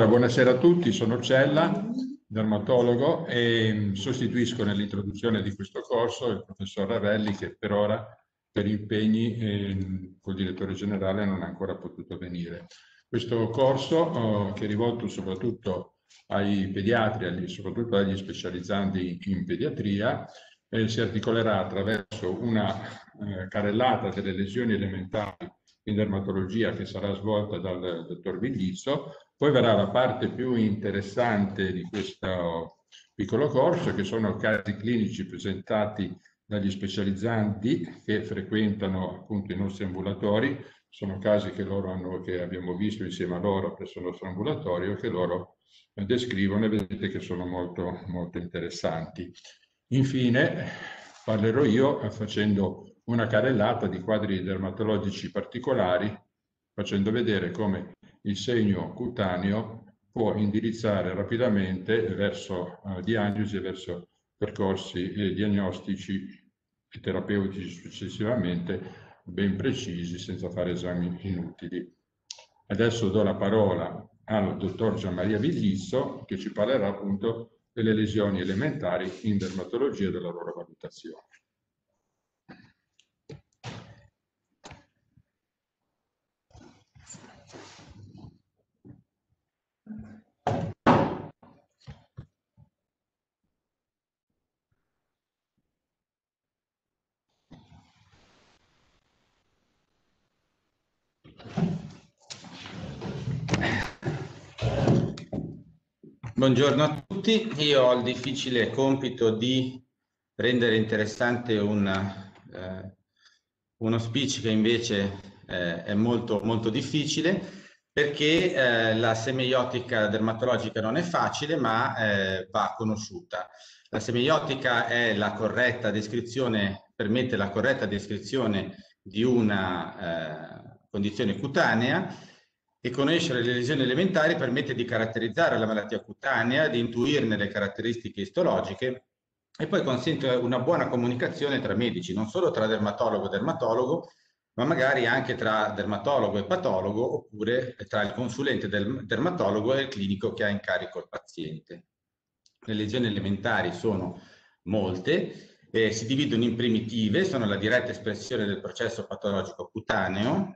buonasera a tutti, sono Cella, dermatologo, e sostituisco nell'introduzione di questo corso il professor Ravelli, che per ora, per impegni col direttore generale, non ha ancora potuto venire. Questo corso, che è rivolto soprattutto ai pediatri, soprattutto agli specializzanti in pediatria, si articolerà attraverso una carrellata delle lesioni elementari in dermatologia che sarà svolta dal dottor Viglizzo. Poi verrà la parte più interessante di questo piccolo corso, che sono casi clinici presentati dagli specializzanti che frequentano appunto i nostri ambulatori. Sono casi che abbiamo visto insieme a loro presso il nostro ambulatorio, che loro descrivono, e vedete che sono molto, molto interessanti. Infine parlerò io facendo una carrellata di quadri dermatologici particolari, facendo vedere come il segno cutaneo può indirizzare rapidamente verso diagnosi e verso percorsi diagnostici e terapeutici successivamente ben precisi, senza fare esami inutili. Adesso do la parola al dottor Gianmaria Viglizzo, che ci parlerà appunto delle lesioni elementari in dermatologia e della loro valutazione. Buongiorno a tutti, io ho il difficile compito di rendere interessante uno speech che invece è molto, molto difficile, perché la semeiotica dermatologica non è facile, ma va conosciuta. La semeiotica è la corretta descrizione, permette la corretta descrizione di una condizione cutanea, e conoscere le lesioni elementari permette di caratterizzare la malattia cutanea, di intuirne le caratteristiche istologiche, e poi consente una buona comunicazione tra medici, non solo tra dermatologo e dermatologo, ma magari anche tra dermatologo e patologo, oppure tra il consulente del dermatologo e il clinico che ha in carico il paziente. Le lesioni elementari sono molte, si dividono in primitive, sono la diretta espressione del processo patologico cutaneo,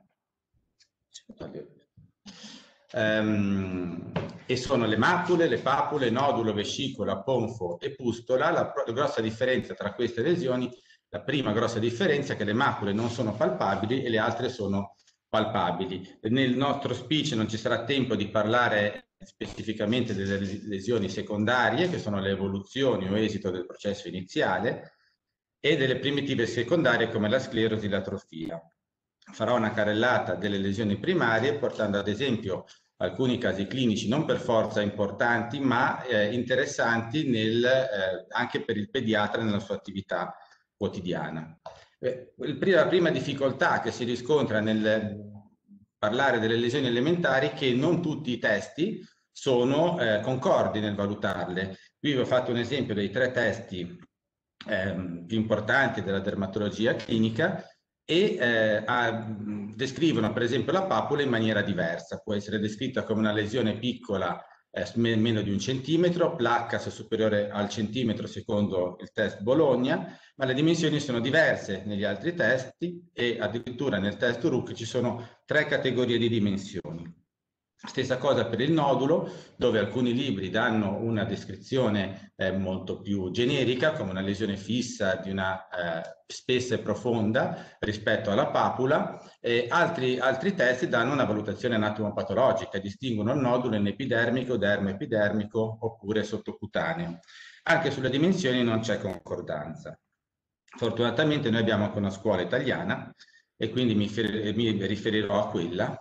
e sono le macule, le papule, nodulo, vescicola, ponfo e pustola. La grossa differenza tra queste lesioni, la prima grossa differenza è che le macule non sono palpabili e le altre sono palpabili. Nel nostro speech non ci sarà tempo di parlare specificamente delle lesioni secondarie, che sono le evoluzioni o esito del processo iniziale, e delle primitive secondarie come la sclerosi e l'atrofia. Farò una carrellata delle lesioni primarie, portando ad esempio alcuni casi clinici non per forza importanti, ma interessanti anche per il pediatra nella sua attività quotidiana. La prima difficoltà che si riscontra nel parlare delle lesioni elementari è che non tutti i testi sono concordi nel valutarle. Qui vi ho fatto un esempio dei 3 testi più importanti della dermatologia clinica, e descrivono per esempio la papula in maniera diversa. Può essere descritta come una lesione piccola, meno di 1 centimetro, placca se superiore al centimetro secondo il test Bologna, ma le dimensioni sono diverse negli altri testi, e addirittura nel test RUC ci sono 3 categorie di dimensioni. Stessa cosa per il nodulo, dove alcuni libri danno una descrizione molto più generica, come una lesione fissa di una spessa e profonda rispetto alla papula, e altri testi danno una valutazione anatomopatologica, distinguono il nodulo in epidermico, dermoepidermico oppure sottocutaneo. Anche sulle dimensioni non c'è concordanza. Fortunatamente noi abbiamo anche una scuola italiana, e quindi mi riferirò a quella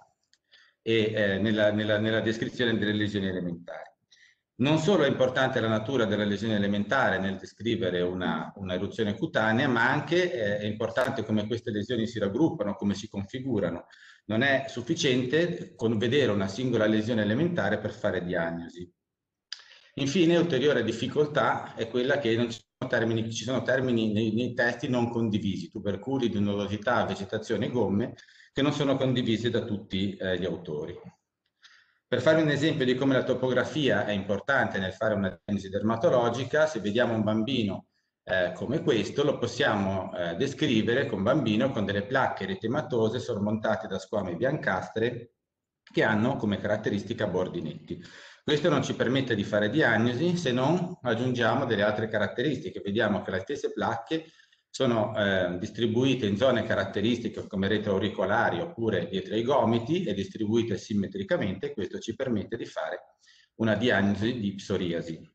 e nella descrizione delle lesioni elementari. Non solo è importante la natura della lesione elementare nel descrivere una eruzione cutanea, ma anche è importante come queste lesioni si raggruppano, come si configurano. Non è sufficiente vedere una singola lesione elementare per fare diagnosi. Infine, ulteriore difficoltà è quella che ci sono termini nei testi non condivisi: tuberculi, nodosità, vegetazione, gomme, che non sono condivisi da tutti gli autori. Per fare un esempio di come la topografia è importante nel fare una diagnosi dermatologica, se vediamo un bambino come questo, lo possiamo descrivere con bambino con delle placche eritematose sormontate da squame biancastre che hanno come caratteristica bordi netti. Questo non ci permette di fare diagnosi se non aggiungiamo delle altre caratteristiche. Vediamo che le stesse placche sono distribuite in zone caratteristiche come retroauricolari oppure dietro ai gomiti e distribuite simmetricamente. Questo ci permette di fare una diagnosi di psoriasi.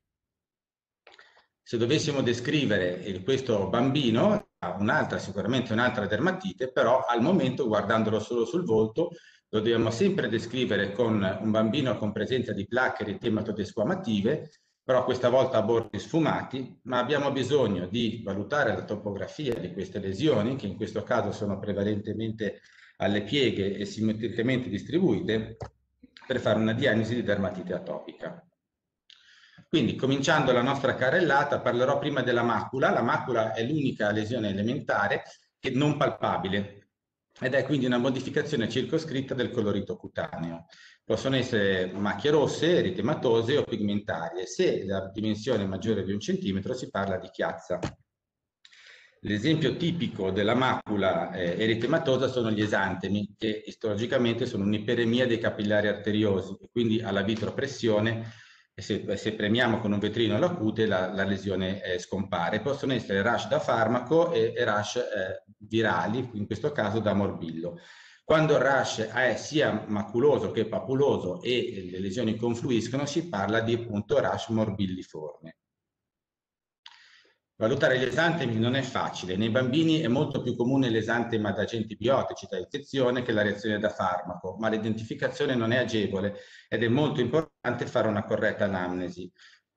Se dovessimo descrivere questo bambino, ha sicuramente un'altra dermatite, però al momento, guardandolo solo sul volto, lo dobbiamo sempre descrivere con un bambino con presenza di placche eritematoidesquamative, però questa volta a bordi sfumati, ma abbiamo bisogno di valutare la topografia di queste lesioni, che in questo caso sono prevalentemente alle pieghe e simmetricamente distribuite, per fare una diagnosi di dermatite atopica. Quindi, cominciando la nostra carrellata, parlerò prima della macula. La macula è l'unica lesione elementare che non palpabile ed è quindi una modificazione circoscritta del colorito cutaneo. Possono essere macchie rosse, eritematose o pigmentarie. Se la dimensione è maggiore di 1 centimetro si parla di chiazza. L'esempio tipico della macula eritematosa sono gli esantemi, che istologicamente sono un'iperemia dei capillari arteriosi e quindi alla vitropressione, se premiamo con un vetrino la cute, la lesione scompare. Possono essere rash da farmaco e rash virali, in questo caso da morbillo. Quando il rash è sia maculoso che papuloso e le lesioni confluiscono, si parla di appunto rash morbilliforme. Valutare gli esantemi non è facile. Nei bambini è molto più comune l'esantema da agenti biotici, da infezione, che la reazione da farmaco, ma l'identificazione non è agevole ed è molto importante fare una corretta anamnesi.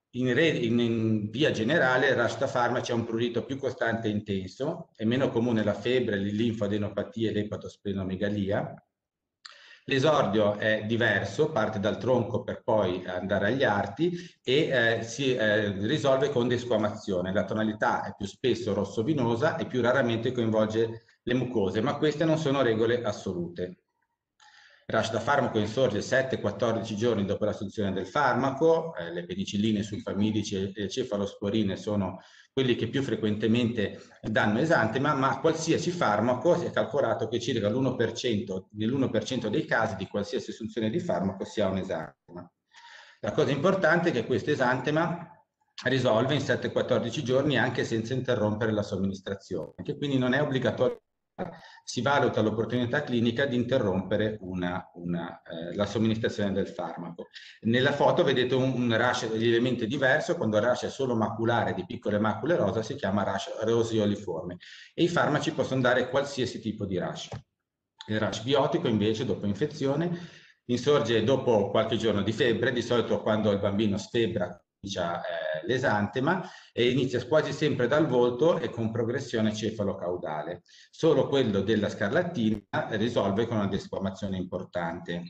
In via generale, il rash da farmaci ha un prurito più costante e intenso, è meno comune la febbre, le linfadenopatie e l'epatosplenomegalia. L'esordio è diverso, parte dal tronco per poi andare agli arti e si risolve con desquamazione. La tonalità è più spesso rosso-vinosa e più raramente coinvolge le mucose, ma queste non sono regole assolute. Il rash da farmaco insorge 7-14 giorni dopo l'assunzione del farmaco, le penicilline, sulfamidici e le cefalosporine sono quelli che più frequentemente danno esantema, ma qualsiasi farmaco si è calcolato che circa nell'1% dei casi di qualsiasi assunzione di farmaco si ha un esantema. La cosa importante è che questo esantema risolve in 7-14 giorni anche senza interrompere la somministrazione, che quindi non è obbligatorio. Si valuta l'opportunità clinica di interrompere la somministrazione del farmaco. Nella foto vedete un rash lievemente diverso. Quando il rash è solo maculare, di piccole macule rosa, si chiama rash roseioliforme e i farmaci possono dare qualsiasi tipo di rash. Il rash biotico invece, dopo infezione, insorge dopo qualche giorno di febbre, di solito quando il bambino sfebra l'esantema, e inizia quasi sempre dal volto e con progressione cefalo-caudale. Solo quello della scarlattina risolve con una desquamazione importante.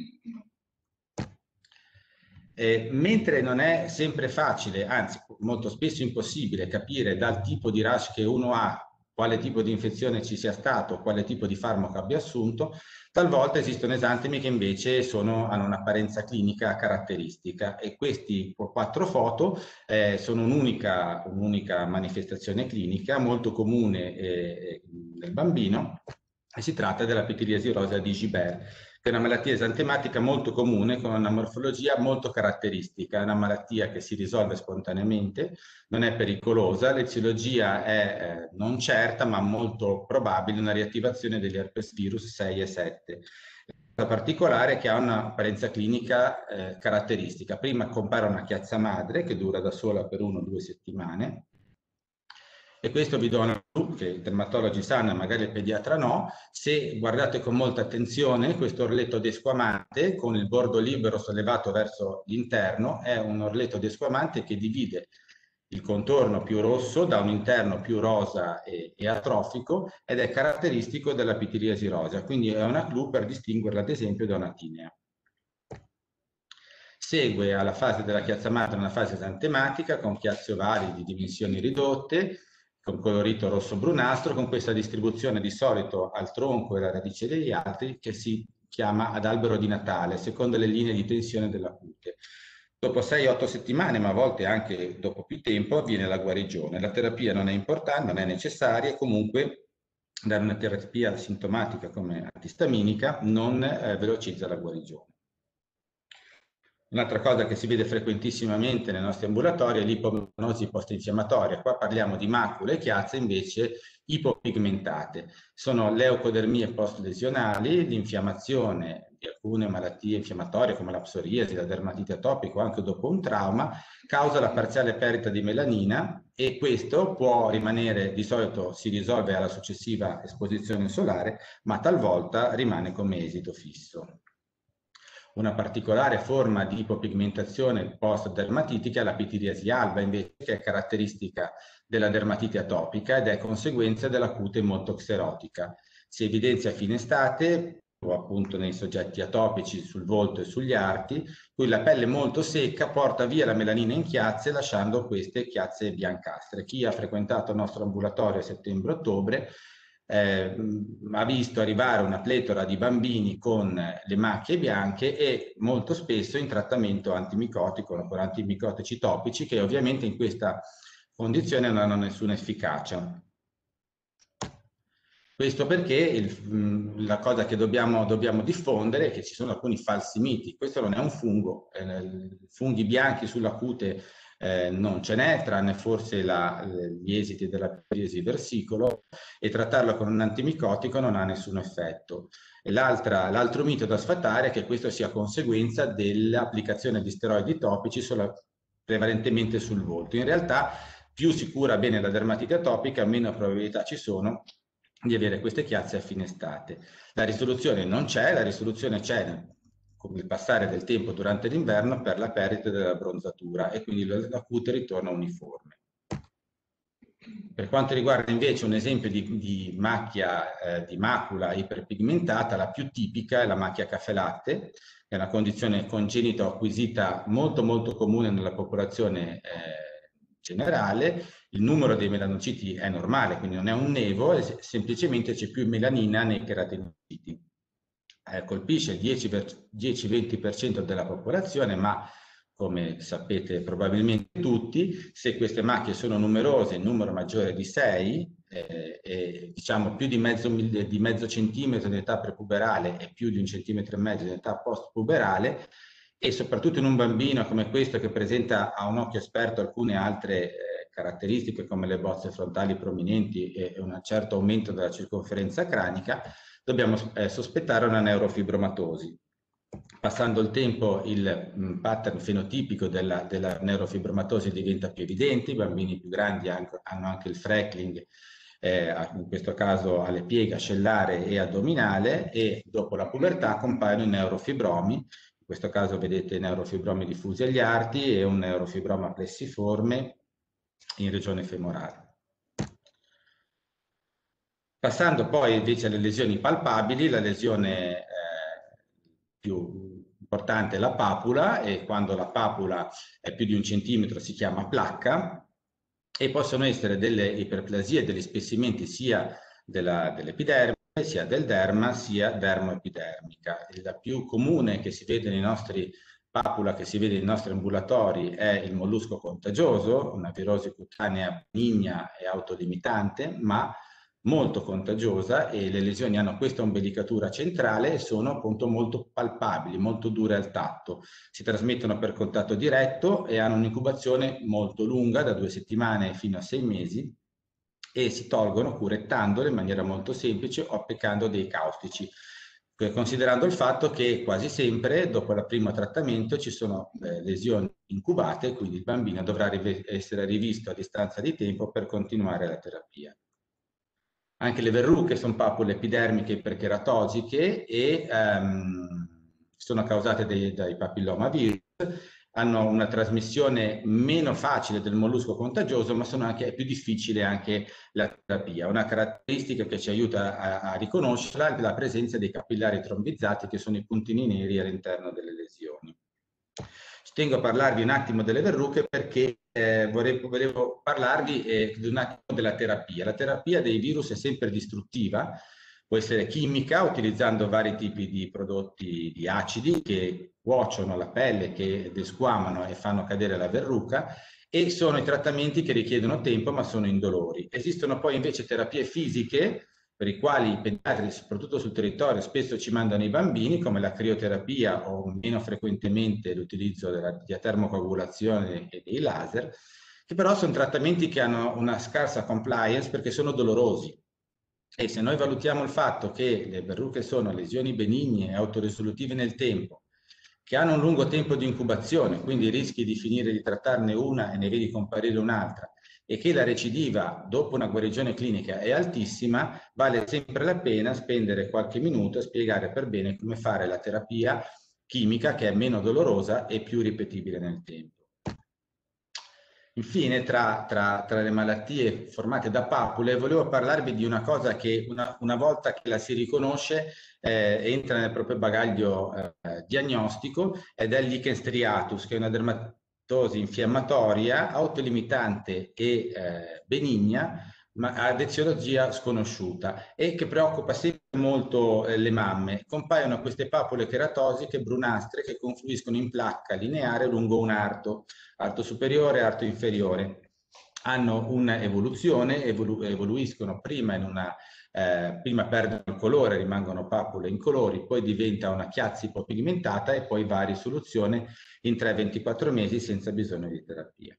Mentre non è sempre facile, anzi molto spesso impossibile, capire dal tipo di rash che uno ha quale tipo di infezione ci sia stato, quale tipo di farmaco abbia assunto, talvolta esistono esantemi che invece hanno un'apparenza clinica caratteristica e questi 4 foto sono un'unica manifestazione clinica molto comune nel bambino e si tratta della pitiliasi rosea di Gibert, che è una malattia esantematica molto comune con una morfologia molto caratteristica. È una malattia che si risolve spontaneamente, non è pericolosa, l'eziologia è non certa ma molto probabile una riattivazione degli herpes virus 6 e 7. La particolare è che ha un'apparenza clinica caratteristica. Prima compare una chiazza madre che dura da sola per 1 o 2 settimane. E questo vi do una clue che i dermatologi sanno, magari il pediatra no. Se guardate con molta attenzione, questo orletto desquamante con il bordo libero sollevato verso l'interno è un orletto desquamante che divide il contorno più rosso da un interno più rosa e atrofico ed è caratteristico della pitiliasi rosea, quindi è una clue per distinguerla ad esempio da una tinea. Segue alla fase della chiazza madre una fase esantematica con chiazze ovali di dimensioni ridotte, con colorito rosso-brunastro, con questa distribuzione di solito al tronco e alla radice degli altri che si chiama ad albero di Natale, secondo le linee di tensione della cute. Dopo 6-8 settimane, ma a volte anche dopo più tempo, avviene la guarigione. La terapia non è importante, non è necessaria, comunque dare una terapia sintomatica come antistaminica non velocizza la guarigione. Un'altra cosa che si vede frequentissimamente nei nostri ambulatori è l'ipomenosi post-infiammatoria. Qua parliamo di macule e chiazze invece ipopigmentate. Sono leucodermie post-lesionali, l'infiammazione di alcune malattie infiammatorie come la psoriasi, la dermatite atopica o anche dopo un trauma, causa la parziale perdita di melanina e questo può rimanere, di solito si risolve alla successiva esposizione solare, ma talvolta rimane come esito fisso. Una particolare forma di ipopigmentazione post-dermatitica è la pitiriasi alba, invece, che è caratteristica della dermatite atopica ed è conseguenza della cute molto xerotica. Si evidenzia a fine estate, o appunto nei soggetti atopici sul volto e sugli arti, cui la pelle molto secca porta via la melanina in chiazze, lasciando queste chiazze biancastre. Chi ha frequentato il nostro ambulatorio a settembre-ottobre ha visto arrivare una pletora di bambini con le macchie bianche e molto spesso in trattamento antimicotico, con antimicotici topici, che ovviamente in questa condizione non hanno nessuna efficacia. Questo perché la cosa che dobbiamo diffondere è che ci sono alcuni falsi miti. Questo non è un fungo, funghi bianchi sulla cute non ce n'è, tranne forse gli esiti della psoriasi versicolo, e trattarlo con un antimicotico non ha nessun effetto. L'altro mito da sfatare è che questo sia conseguenza dell'applicazione di steroidi topici prevalentemente sul volto. In realtà più si cura bene la dermatite atopica, meno probabilità ci sono di avere queste chiazze a fine estate. La risoluzione non c'è, la risoluzione c'è con il passare del tempo durante l'inverno per la perdita della bronzatura e quindi la cute ritorna uniforme. Per quanto riguarda invece un esempio di macula iperpigmentata, la più tipica è la macchia caffè latte, che è una condizione congenita o acquisita molto molto comune nella popolazione generale. Il numero dei melanociti è normale, quindi non è un nevo, semplicemente c'è più melanina nei cheratinociti. Colpisce il 10-20% della popolazione, ma come sapete probabilmente tutti, se queste macchie sono numerose, in numero maggiore di 6, diciamo più di mezzo centimetro in età prepuberale e più di 1,5 centimetri in età post-puberale, e soprattutto in un bambino come questo che presenta a un occhio esperto alcune altre caratteristiche come le bozze frontali prominenti e un certo aumento della circonferenza cranica, dobbiamo sospettare una neurofibromatosi. Passando il tempo il pattern fenotipico della neurofibromatosi diventa più evidente, i bambini più grandi hanno anche il freckling, in questo caso alle pieghe ascellare e addominale, e dopo la pubertà compaiono i neurofibromi. In questo caso vedete neurofibromi diffusi agli arti e un neurofibroma plessiforme in regione femorale. Passando poi invece alle lesioni palpabili, la lesione più importante è la papula, e quando la papula è più di 1 centimetro si chiama placca, e possono essere delle iperplasie, degli spessimenti sia dell'epiderme, sia del derma, sia dermoepidermica. La più comune che si vede nei nostri papula, che si vede nei nostri ambulatori, è il mollusco contagioso, una virosi cutanea benigna e autolimitante, ma molto contagiosa, e le lesioni hanno questa ombelicatura centrale e sono appunto molto palpabili, molto dure al tatto. Si trasmettono per contatto diretto e hanno un'incubazione molto lunga, da 2 settimane fino a 6 mesi, e si tolgono curettandole in maniera molto semplice o applicando dei caustici, considerando il fatto che quasi sempre dopo il primo trattamento ci sono lesioni incubate, quindi il bambino dovrà essere rivisto a distanza di tempo per continuare la terapia. Anche le verruche sono papule epidermiche ipercheratosiche e sono causate dai papillomavirus, hanno una trasmissione meno facile del mollusco contagioso, ma è più difficile anche la terapia. Una caratteristica che ci aiuta a riconoscerla è la presenza dei capillari trombizzati, che sono i puntini neri all'interno delle lesioni. Ci tengo a parlarvi un attimo delle verruche perché volevo parlarvi di un attimo della terapia. La terapia dei virus è sempre distruttiva, Può essere chimica, utilizzando vari tipi di prodotti di acidi che cuociono la pelle, che desquamano e fanno cadere la verruca, e sono i trattamenti che richiedono tempo ma sono indolori. Esistono poi invece terapie fisiche per i quali i pediatri, soprattutto sul territorio, spesso ci mandano i bambini, come la crioterapia o meno frequentemente l'utilizzo della termocoagulazione e dei laser, che però sono trattamenti che hanno una scarsa compliance perché sono dolorosi. E se noi valutiamo il fatto che le verruche sono lesioni benigne e autorisolutive nel tempo, che hanno un lungo tempo di incubazione, quindi rischi di finire di trattarne una e ne vedi comparire un'altra, e che la recidiva dopo una guarigione clinica è altissima, vale sempre la pena spendere qualche minuto a spiegare per bene come fare la terapia chimica, che è meno dolorosa e più ripetibile nel tempo. Infine, tra le malattie formate da papule, volevo parlarvi di una cosa che una volta che la si riconosce entra nel proprio bagaglio diagnostico, ed è il lichen striatus, che è una dermatosi infiammatoria, autolimitante e benigna, ma ad eziologia sconosciuta, e che preoccupa sempre molto le mamme. Compaiono queste papule cheratosiche brunastre che confluiscono in placca lineare lungo un arto superiore e arto inferiore. Hanno un'evoluzione, evoluiscono prima prima perdono il colore, rimangono papule incolori, poi diventa una chiazza ipopigmentata e poi va a risoluzione in 3-24 mesi senza bisogno di terapia.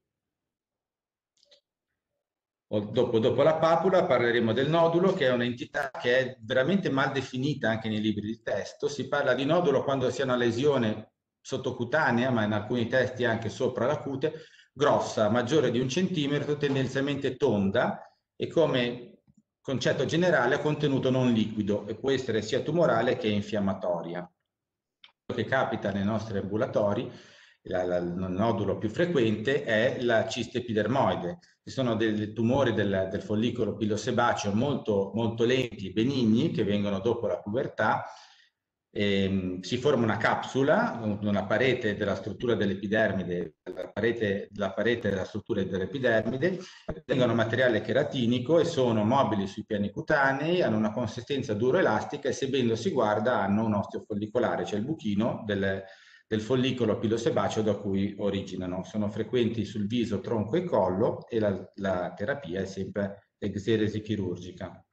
Dopo la papula parleremo del nodulo, che è un'entità che è veramente mal definita anche nei libri di testo. Si parla di nodulo quando si ha una lesione sottocutanea, ma in alcuni testi anche sopra la cute, grossa, maggiore di 1 centimetro, tendenzialmente tonda, e come concetto generale ha contenuto non liquido e può essere sia tumorale che infiammatoria. Quello che capita nei nostri ambulatori, il nodulo più frequente, è la ciste epidermoide. Ci sono dei tumori del follicolo pilosebaceo molto, molto lenti, benigni, che vengono dopo la pubertà. Si forma una capsula, una parete della struttura dell'epidermide, la parete della struttura dell'epidermide, contengono materiale cheratinico e sono mobili sui piani cutanei, hanno una consistenza duro-elastica e, se ben lo si guarda, hanno un osteo follicolare, cioè il buchino del follicolo pilosebaceo da cui originano. Sono frequenti sul viso, tronco e collo, e la terapia è sempre l'exeresi chirurgica.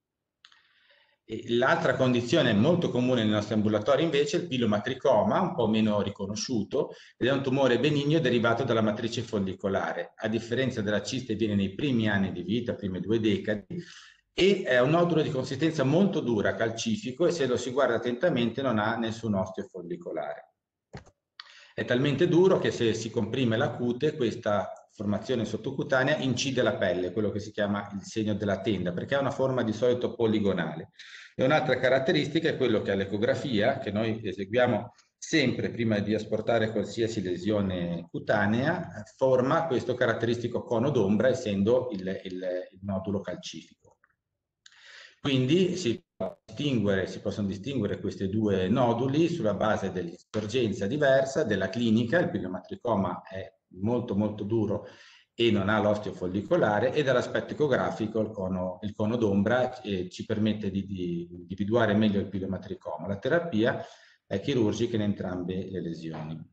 L'altra condizione molto comune nei nostri ambulatori invece è il pilomatricoma, un po' meno riconosciuto, ed è un tumore benigno derivato dalla matrice follicolare. A differenza della ciste, viene nei primi anni di vita, prime 2 decadi, e è un nodulo di consistenza molto dura, calcifico, e se lo si guarda attentamente non ha nessun osteo follicolare. È talmente duro che, se si comprime la cute, questa formazione sottocutanea incide la pelle, quello che si chiama il segno della tenda, perché ha una forma di solito poligonale. E un'altra caratteristica è quello che all'ecografia, che noi eseguiamo sempre prima di asportare qualsiasi lesione cutanea, forma questo caratteristico cono d'ombra, essendo il nodulo calcifico. Quindi si possono distinguere questi 2 noduli sulla base dell'insorgenza diversa, della clinica. Il pilomatricoma è molto molto duro e non ha l'osteo follicolare, e dall'aspetto ecografico il cono d'ombra ci permette di individuare meglio il pilomatricoma. La terapia è chirurgica in entrambe le lesioni.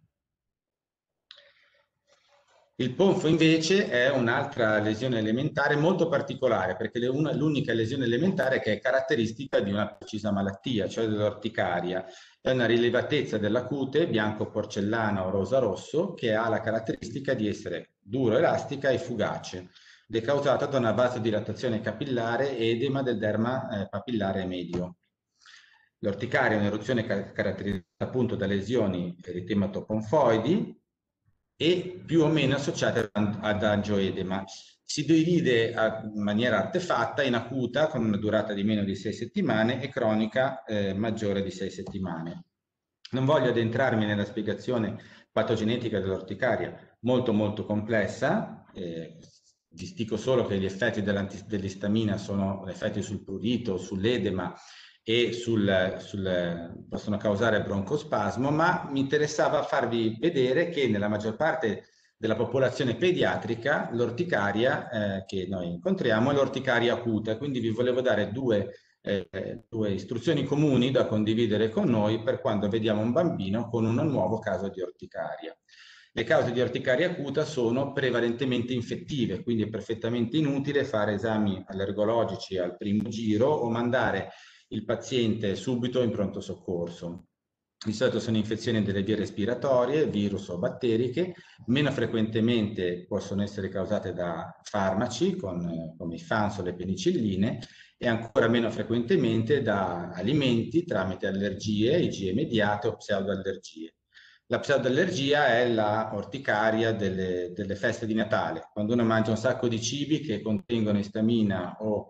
Il ponfo invece è un'altra lesione elementare molto particolare, perché è l'unica lesione elementare che è caratteristica di una precisa malattia, cioè dell'orticaria. È una rilevatezza della cute, bianco porcellana o rosa rosso, che ha la caratteristica di essere duro, elastica e fugace, ed è causata da una vasodilatazione capillare e edema del derma papillare medio. L'orticaria è un'eruzione caratterizzata appunto da lesioni eritematoponfoidi e più o meno associate ad angioedema. Si divide in maniera artefatta in acuta, con una durata di meno di 6 settimane, e cronica maggiore di 6 settimane. Non voglio addentrarmi nella spiegazione patogenetica dell'orticaria, molto molto complessa. Dico solo che gli effetti dell'istamina sono effetti sul prurito, sull'edema e possono causare broncospasmo, ma mi interessava farvi vedere che nella maggior parte della popolazione pediatrica l'orticaria che noi incontriamo è l'orticaria acuta. Quindi vi volevo dare 2 due istruzioni comuni da condividere con noi per quando vediamo un bambino con un nuovo caso di orticaria. Le cause di orticaria acuta sono prevalentemente infettive, quindi è perfettamente inutile fare esami allergologici al primo giro o mandare il paziente subito in pronto soccorso. Di solito sono infezioni delle vie respiratorie, virus o batteriche, meno frequentemente possono essere causate da farmaci come i FANS o le penicilline e ancora meno frequentemente da alimenti tramite allergie, IgE mediate o pseudoallergie. La pseudoallergia è la orticaria delle feste di Natale, quando uno mangia un sacco di cibi che contengono istamina o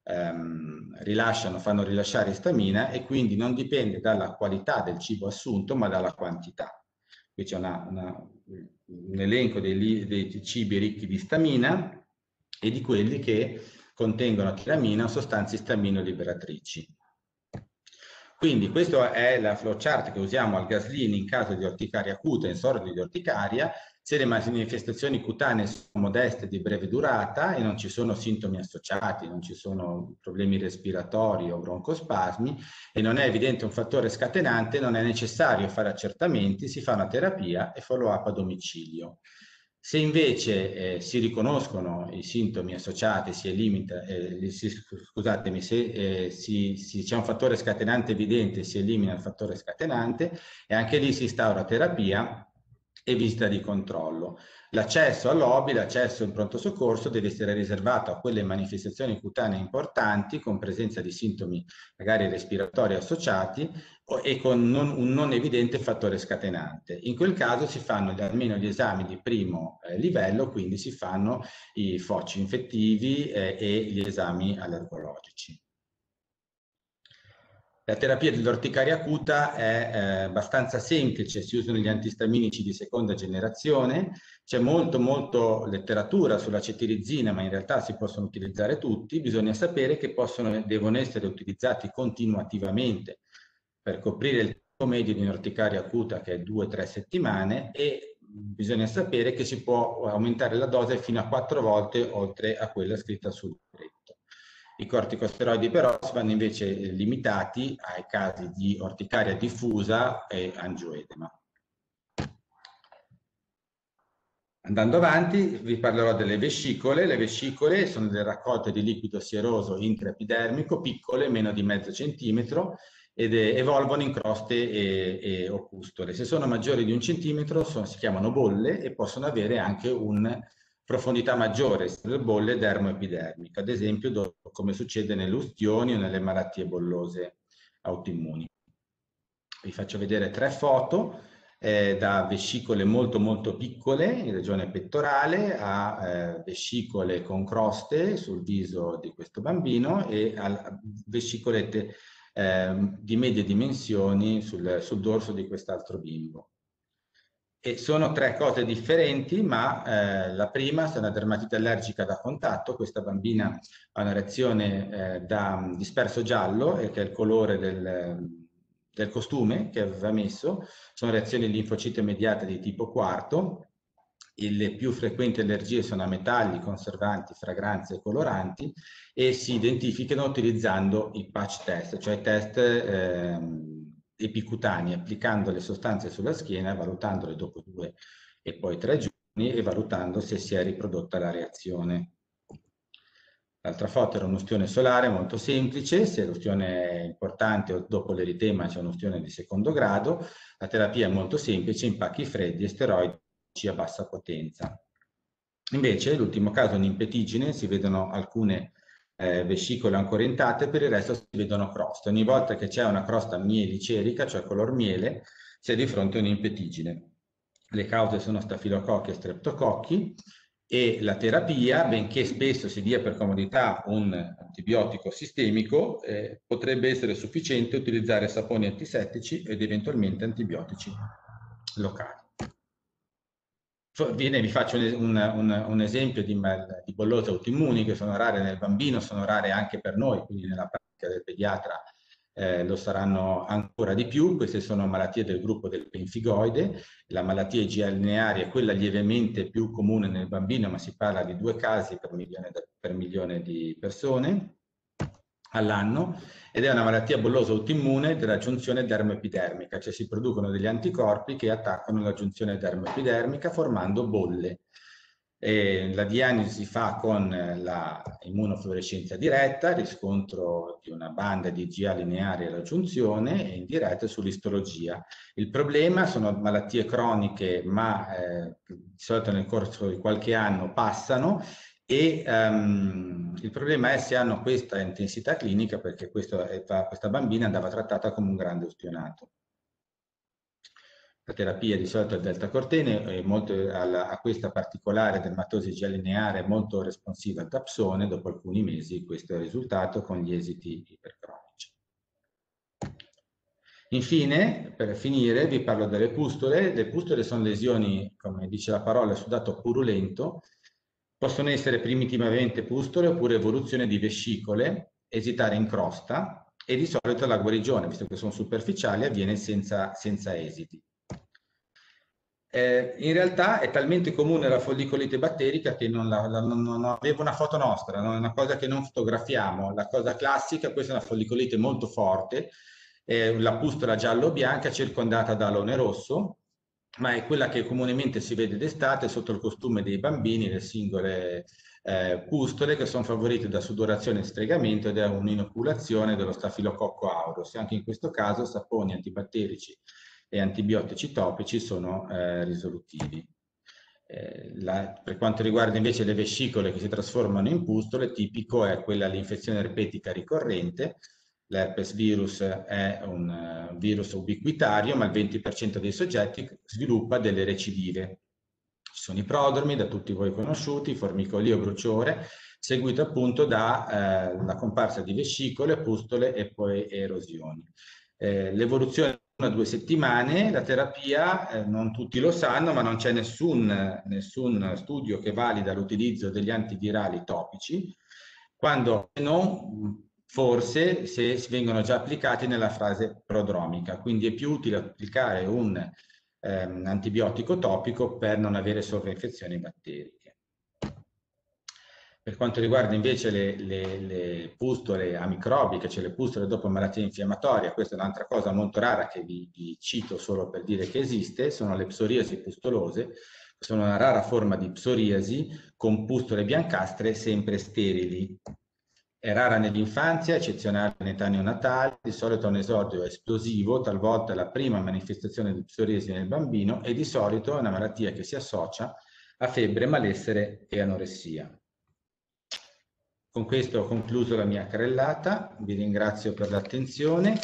fanno rilasciare istamina e quindi non dipende dalla qualità del cibo assunto ma dalla quantità. Qui c'è un elenco dei cibi ricchi di istamina e di quelli che contengono tiramina o sostanze istamino liberatrici. Quindi questa è la flowchart che usiamo al Gaslini in caso di orticaria acuta, in sorte di orticaria. Se le manifestazioni cutanee sono modeste di breve durata e non ci sono sintomi associati, non ci sono problemi respiratori o broncospasmi e non è evidente un fattore scatenante, non è necessario fare accertamenti, si fa una terapia e follow-up a domicilio. Se invece si riconoscono i sintomi associati, se c'è un fattore scatenante evidente, si elimina il fattore scatenante e anche lì si instaura terapia e visita di controllo. L'accesso all'OBI, l'accesso in pronto soccorso deve essere riservato a quelle manifestazioni cutanee importanti con presenza di sintomi magari respiratori associati e con un non evidente fattore scatenante. In quel caso si fanno almeno gli esami di primo livello, quindi si fanno i foci infettivi e gli esami allergologici. La terapia dell'orticaria acuta è abbastanza semplice, si usano gli antistaminici di seconda generazione, c'è molto letteratura sulla cetirizina, ma in realtà si possono utilizzare tutti, bisogna sapere che devono essere utilizzati continuativamente per coprire il tempo medio di un'orticaria acuta che è 2-3 settimane e bisogna sapere che si può aumentare la dose fino a 4 volte oltre a quella scritta sul libretto. I corticosteroidi però vanno invece limitati ai casi di orticaria diffusa e angioedema. Andando avanti vi parlerò delle vescicole. Le vescicole sono delle raccolte di liquido sieroso intraepidermico, piccole, meno di mezzo centimetro, ed evolvono in croste e opustole. Se sono maggiori di 1 centimetro si chiamano bolle e possono avere anche una profondità maggiore, le bolle dermoepidermiche, ad esempio come succede nelle ustioni o nelle malattie bollose autoimmuni. Vi faccio vedere 3 foto da vescicole molto piccole in regione pettorale a vescicole con croste sul viso di questo bambino e a vescicolette di medie dimensioni sul dorso di quest'altro bimbo. E sono 3 cose differenti, ma la prima è una dermatite allergica da contatto. Questa bambina ha una reazione da disperso giallo, che è il colore del costume che aveva messo. Sono reazioni linfocite mediate di tipo quarto. Le più frequenti allergie sono a metalli, conservanti, fragranze e coloranti e si identificano utilizzando i patch test, cioè test epicutanei, applicando le sostanze sulla schiena, valutandole dopo 2 e poi 3 giorni e valutando se si è riprodotta la reazione. L'altra foto era un'ustione solare molto semplice, se l'ustione è importante o dopo l'eritema c'è un'ustione di secondo grado, la terapia è molto semplice, impacchi freddi e steroidi a bassa potenza. Invece, l'ultimo caso, un'impetigine, si vedono alcune vescicole ancora intatte, per il resto si vedono croste. Ogni volta che c'è una crosta mielicerica, cioè color miele, si è di fronte a un'impetigine. Le cause sono stafilococchi e streptococchi e la terapia, benché spesso si dia per comodità un antibiotico sistemico, potrebbe essere sufficiente utilizzare saponi antisettici ed eventualmente antibiotici locali. Vi faccio un esempio di bollose autoimmuni che sono rare nel bambino, sono rare anche per noi, quindi nella pratica del pediatra lo saranno ancora di più. Queste sono malattie del gruppo del pemfigoide. La malattia IgA lineare è quella lievemente più comune nel bambino, ma si parla di 2 casi per milione di persone. all'anno, ed è una malattia bollosa autoimmune della giunzione dermoepidermica, cioè si producono degli anticorpi che attaccano la giunzione dermoepidermica formando bolle. La diagnosi si fa con la immunofluorescenza diretta, riscontro di una banda di IgA lineari alla giunzione e indiretta sull'istologia. Il problema sono malattie croniche, ma di solito nel corso di qualche anno passano, e il problema è se hanno questa intensità clinica, perché questa bambina andava trattata come un grande ustionato. La terapia di solito è deltacortene, a questa particolare dermatosi IgA lineare è molto responsiva al tapsone. Dopo alcuni mesi questo è il risultato con gli esiti ipercronici. Infine, per finire, vi parlo delle pustole. Le pustole sono lesioni, come dice la parola, sudato purulento. Possono essere primitivamente pustole oppure evoluzione di vescicole, esitare in crosta, e di solito la guarigione, visto che sono superficiali, avviene senza esiti. In realtà è talmente comune la follicolite batterica che non avevo una foto nostra, è una cosa che non fotografiamo. La cosa classica, questa è una follicolite molto forte, la pustola giallo-bianca circondata da alone rosso, ma è quella che comunemente si vede d'estate sotto il costume dei bambini, le singole pustole che sono favorite da sudorazione e stregamento ed è un'inoculazione dello Staphylococcus aureus. Anche in questo caso saponi antibatterici e antibiotici topici sono risolutivi. Per quanto riguarda invece le vescicole che si trasformano in pustole, tipico è quella l'infezione erpetica ricorrente. L'herpes virus è un virus ubiquitario, ma il 20% dei soggetti sviluppa delle recidive. Ci sono i prodromi, da tutti voi conosciuti, formicolio, bruciore, seguito appunto dalla comparsa di vescicole, pustole e poi erosioni. L'evoluzione 1 o 2 settimane, la terapia, non tutti lo sanno, ma non c'è nessun studio che valida l'utilizzo degli antivirali topici, quando non forse se vengono già applicati nella fase prodromica, quindi è più utile applicare un antibiotico topico per non avere sovrainfezioni batteriche. Per quanto riguarda invece le pustole amicrobiche, cioè le pustole dopo malattia infiammatoria, questa è un'altra cosa molto rara che vi cito solo per dire che esiste, sono le psoriasi pustolose. Sono una rara forma di psoriasi con pustole biancastre sempre sterili. È rara nell'infanzia, eccezionale in età neonatale, di solito ha un esordio esplosivo, talvolta è la prima manifestazione di psoriasi nel bambino e di solito è una malattia che si associa a febbre, malessere e anoressia. Con questo ho concluso la mia carrellata, vi ringrazio per l'attenzione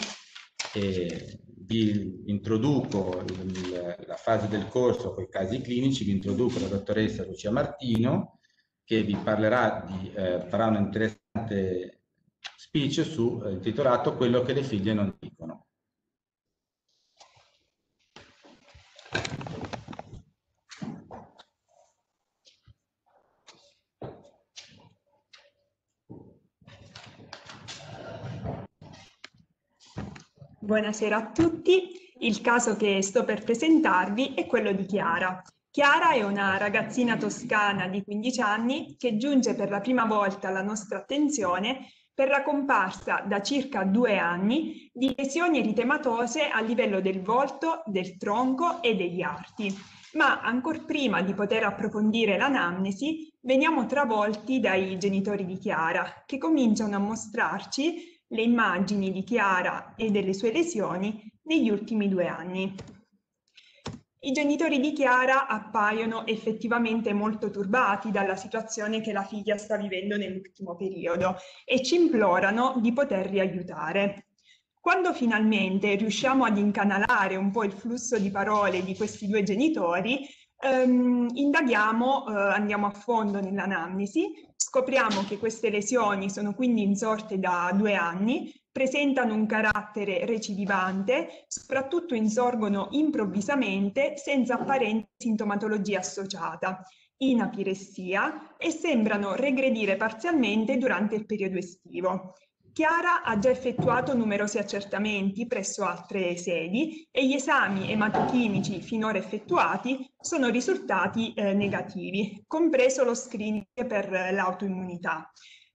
e vi introduco la fase del corso con i casi clinici, vi introduco la dottoressa Lucia Martino che vi parlerà farà un interessante speech intitolato Quello che le figlie non dicono. Buonasera a tutti, il caso che sto per presentarvi è quello di Chiara. Chiara è una ragazzina toscana di 15 anni che giunge per la prima volta alla nostra attenzione per la comparsa da circa 2 anni di lesioni eritematose a livello del volto, del tronco e degli arti. Ma ancor prima di poter approfondire l'anamnesi, veniamo travolti dai genitori di Chiara, che cominciano a mostrarci le immagini di Chiara e delle sue lesioni negli ultimi 2 anni. I genitori di Chiara appaiono effettivamente molto turbati dalla situazione che la figlia sta vivendo nell'ultimo periodo e ci implorano di poterli aiutare. Quando finalmente riusciamo ad incanalare un po' il flusso di parole di questi 2 genitori, indaghiamo, andiamo a fondo nell'anamnesi, scopriamo che queste lesioni sono quindi insorte da 2 anni, presentano un carattere recidivante, soprattutto insorgono improvvisamente senza apparente sintomatologia associata, in apiressia, e sembrano regredire parzialmente durante il periodo estivo. Chiara ha già effettuato numerosi accertamenti presso altre sedi e gli esami ematochimici finora effettuati sono risultati negativi, compreso lo screening per l'autoimmunità.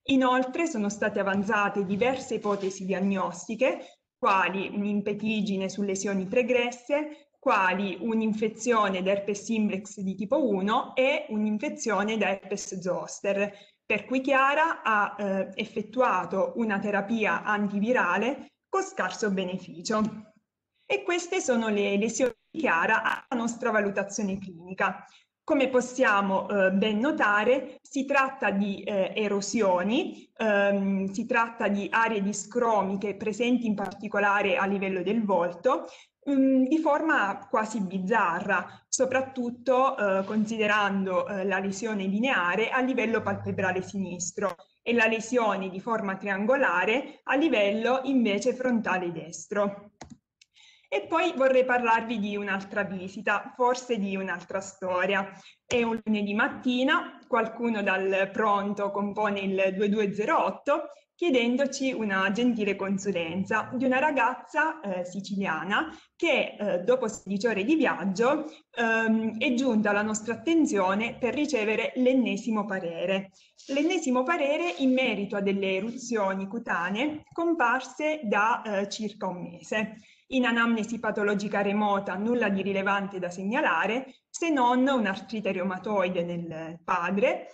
Inoltre sono state avanzate diverse ipotesi diagnostiche, quali un'impetigine su lesioni pregresse, quali un'infezione da herpes simplex di tipo 1 e un'infezione da herpes zoster, per cui Chiara ha effettuato una terapia antivirale con scarso beneficio. E queste sono le lesioni di Chiara alla nostra valutazione clinica. Come possiamo ben notare, si tratta di erosioni, si tratta di aree discromiche presenti in particolare a livello del volto, di forma quasi bizzarra, soprattutto considerando la lesione lineare a livello palpebrale sinistro e la lesione di forma triangolare a livello invece frontale destro. E poi vorrei parlarvi di un'altra visita, forse di un'altra storia. È un lunedì mattina, qualcuno dal pronto compone il 2208 chiedendoci una gentile consulenza di una ragazza siciliana che dopo 16 ore di viaggio è giunta alla nostra attenzione per ricevere l'ennesimo parere. L'ennesimo parere in merito a delle eruzioni cutanee comparse da circa un mese. In anamnesi patologica remota nulla di rilevante da segnalare, se non un'artrite reumatoide nel padre.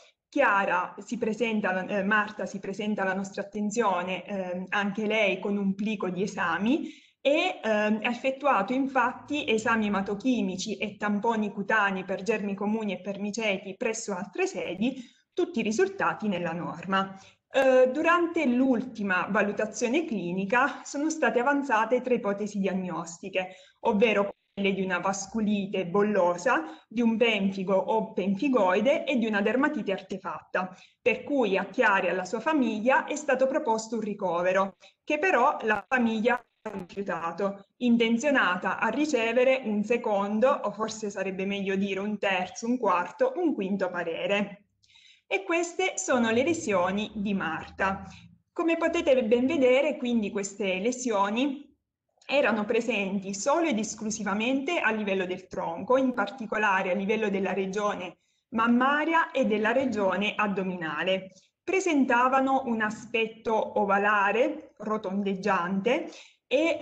Marta si presenta alla nostra attenzione anche lei con un plico di esami e ha effettuato infatti esami ematochimici e tamponi cutanei per germi comuni e per miceti presso altre sedi, tutti risultati nella norma. Durante l'ultima valutazione clinica sono state avanzate 3 ipotesi diagnostiche, ovvero quelle di una vasculite bollosa, di un pemfigo o pemfigoide e di una dermatite artefatta, per cui a Chiara e alla sua famiglia è stato proposto un ricovero, che però la famiglia ha rifiutato, intenzionata a ricevere un secondo, o forse sarebbe meglio dire un terzo, un quarto, un quinto parere. E queste sono le lesioni di Marta. Come potete ben vedere, quindi queste lesioni erano presenti solo ed esclusivamente a livello del tronco, in particolare a livello della regione mammaria e della regione addominale. Presentavano un aspetto ovalare, rotondeggiante, e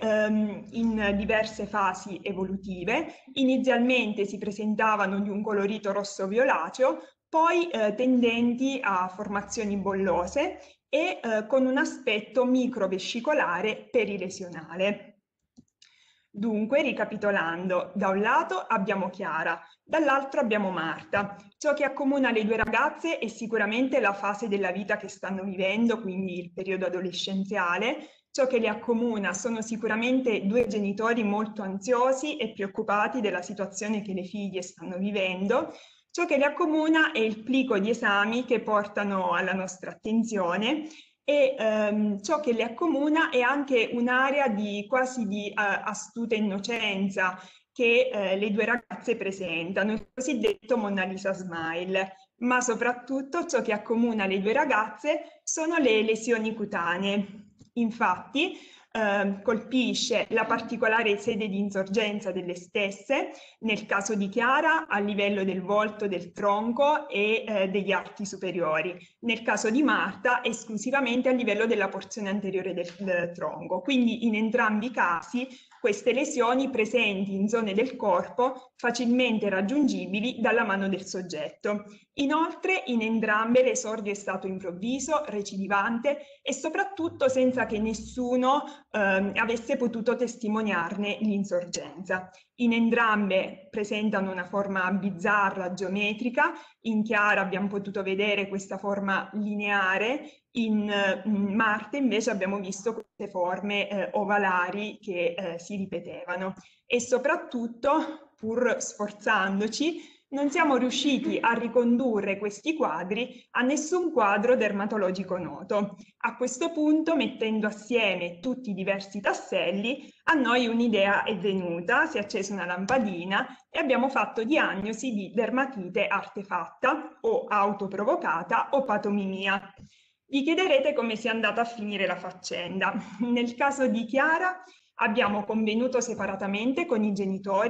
in diverse fasi evolutive. Inizialmente si presentavano di un colorito rosso-violaceo, poi tendenti a formazioni bollose e con un aspetto microvescicolare perilesionale. Dunque, ricapitolando, da un lato abbiamo Chiara, dall'altro abbiamo Marta. Ciò che accomuna le 2 ragazze è sicuramente la fase della vita che stanno vivendo, quindi il periodo adolescenziale. Ciò che le accomuna sono sicuramente 2 genitori molto ansiosi e preoccupati della situazione che le figlie stanno vivendo. Ciò che le accomuna è il plico di esami che portano alla nostra attenzione e ciò che le accomuna è anche un'area di quasi di astuta innocenza che le 2 ragazze presentano, il cosiddetto Mona Lisa Smile. Ma soprattutto ciò che accomuna le 2 ragazze sono le lesioni cutanee. Infatti, colpisce la particolare sede di insorgenza delle stesse, nel caso di Chiara a livello del volto, del tronco e degli arti superiori, nel caso di Marta esclusivamente a livello della porzione anteriore del tronco. Quindi in entrambi i casi queste lesioni presenti in zone del corpo facilmente raggiungibili dalla mano del soggetto. Inoltre in entrambe l'esordio è stato improvviso, recidivante e soprattutto senza che nessuno avesse potuto testimoniarne l'insorgenza. In entrambe presentano una forma bizzarra, geometrica. In Chiara abbiamo potuto vedere questa forma lineare, in Marta invece abbiamo visto queste forme ovalari che si ripetevano. E soprattutto, pur sforzandoci, non siamo riusciti a ricondurre questi quadri a nessun quadro dermatologico noto. A questo punto, mettendo assieme tutti i diversi tasselli, a noi un'idea è venuta, si è accesa una lampadina e abbiamo fatto diagnosi di dermatite artefatta o autoprovocata o patomimia. Vi chiederete come sia andata a finire la faccenda. Nel caso di Chiara abbiamo convenuto separatamente con i genitori,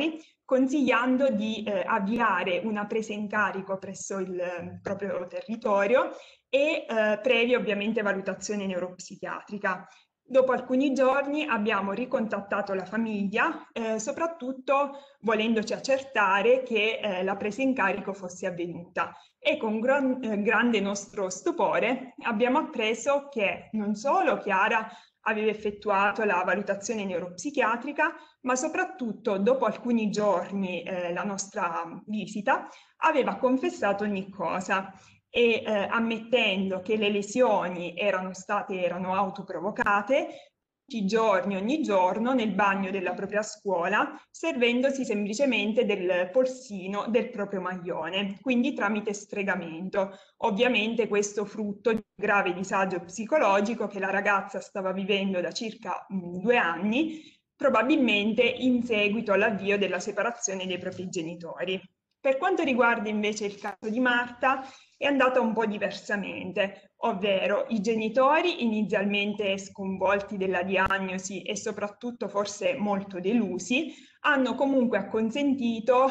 consigliando di avviare una presa in carico presso il proprio territorio e previa ovviamente valutazione neuropsichiatrica. Dopo alcuni giorni abbiamo ricontattato la famiglia, soprattutto volendoci accertare che la presa in carico fosse avvenuta. E con grande nostro stupore abbiamo appreso che non solo Chiara aveva effettuato la valutazione neuropsichiatrica, ma soprattutto dopo alcuni giorni la nostra visita aveva confessato ogni cosa e ammettendo che le lesioni erano autoprovocate tutti i giorni, ogni giorno, nel bagno della propria scuola, servendosi semplicemente del polsino del proprio maglione, quindi tramite stregamento. Ovviamente questo frutto di un grave disagio psicologico che la ragazza stava vivendo da circa 2 anni, probabilmente in seguito all'avvio della separazione dei propri genitori. Per quanto riguarda invece il caso di Marta, è andata un po' diversamente, ovvero i genitori inizialmente sconvolti della diagnosi e soprattutto forse molto delusi, hanno comunque acconsentito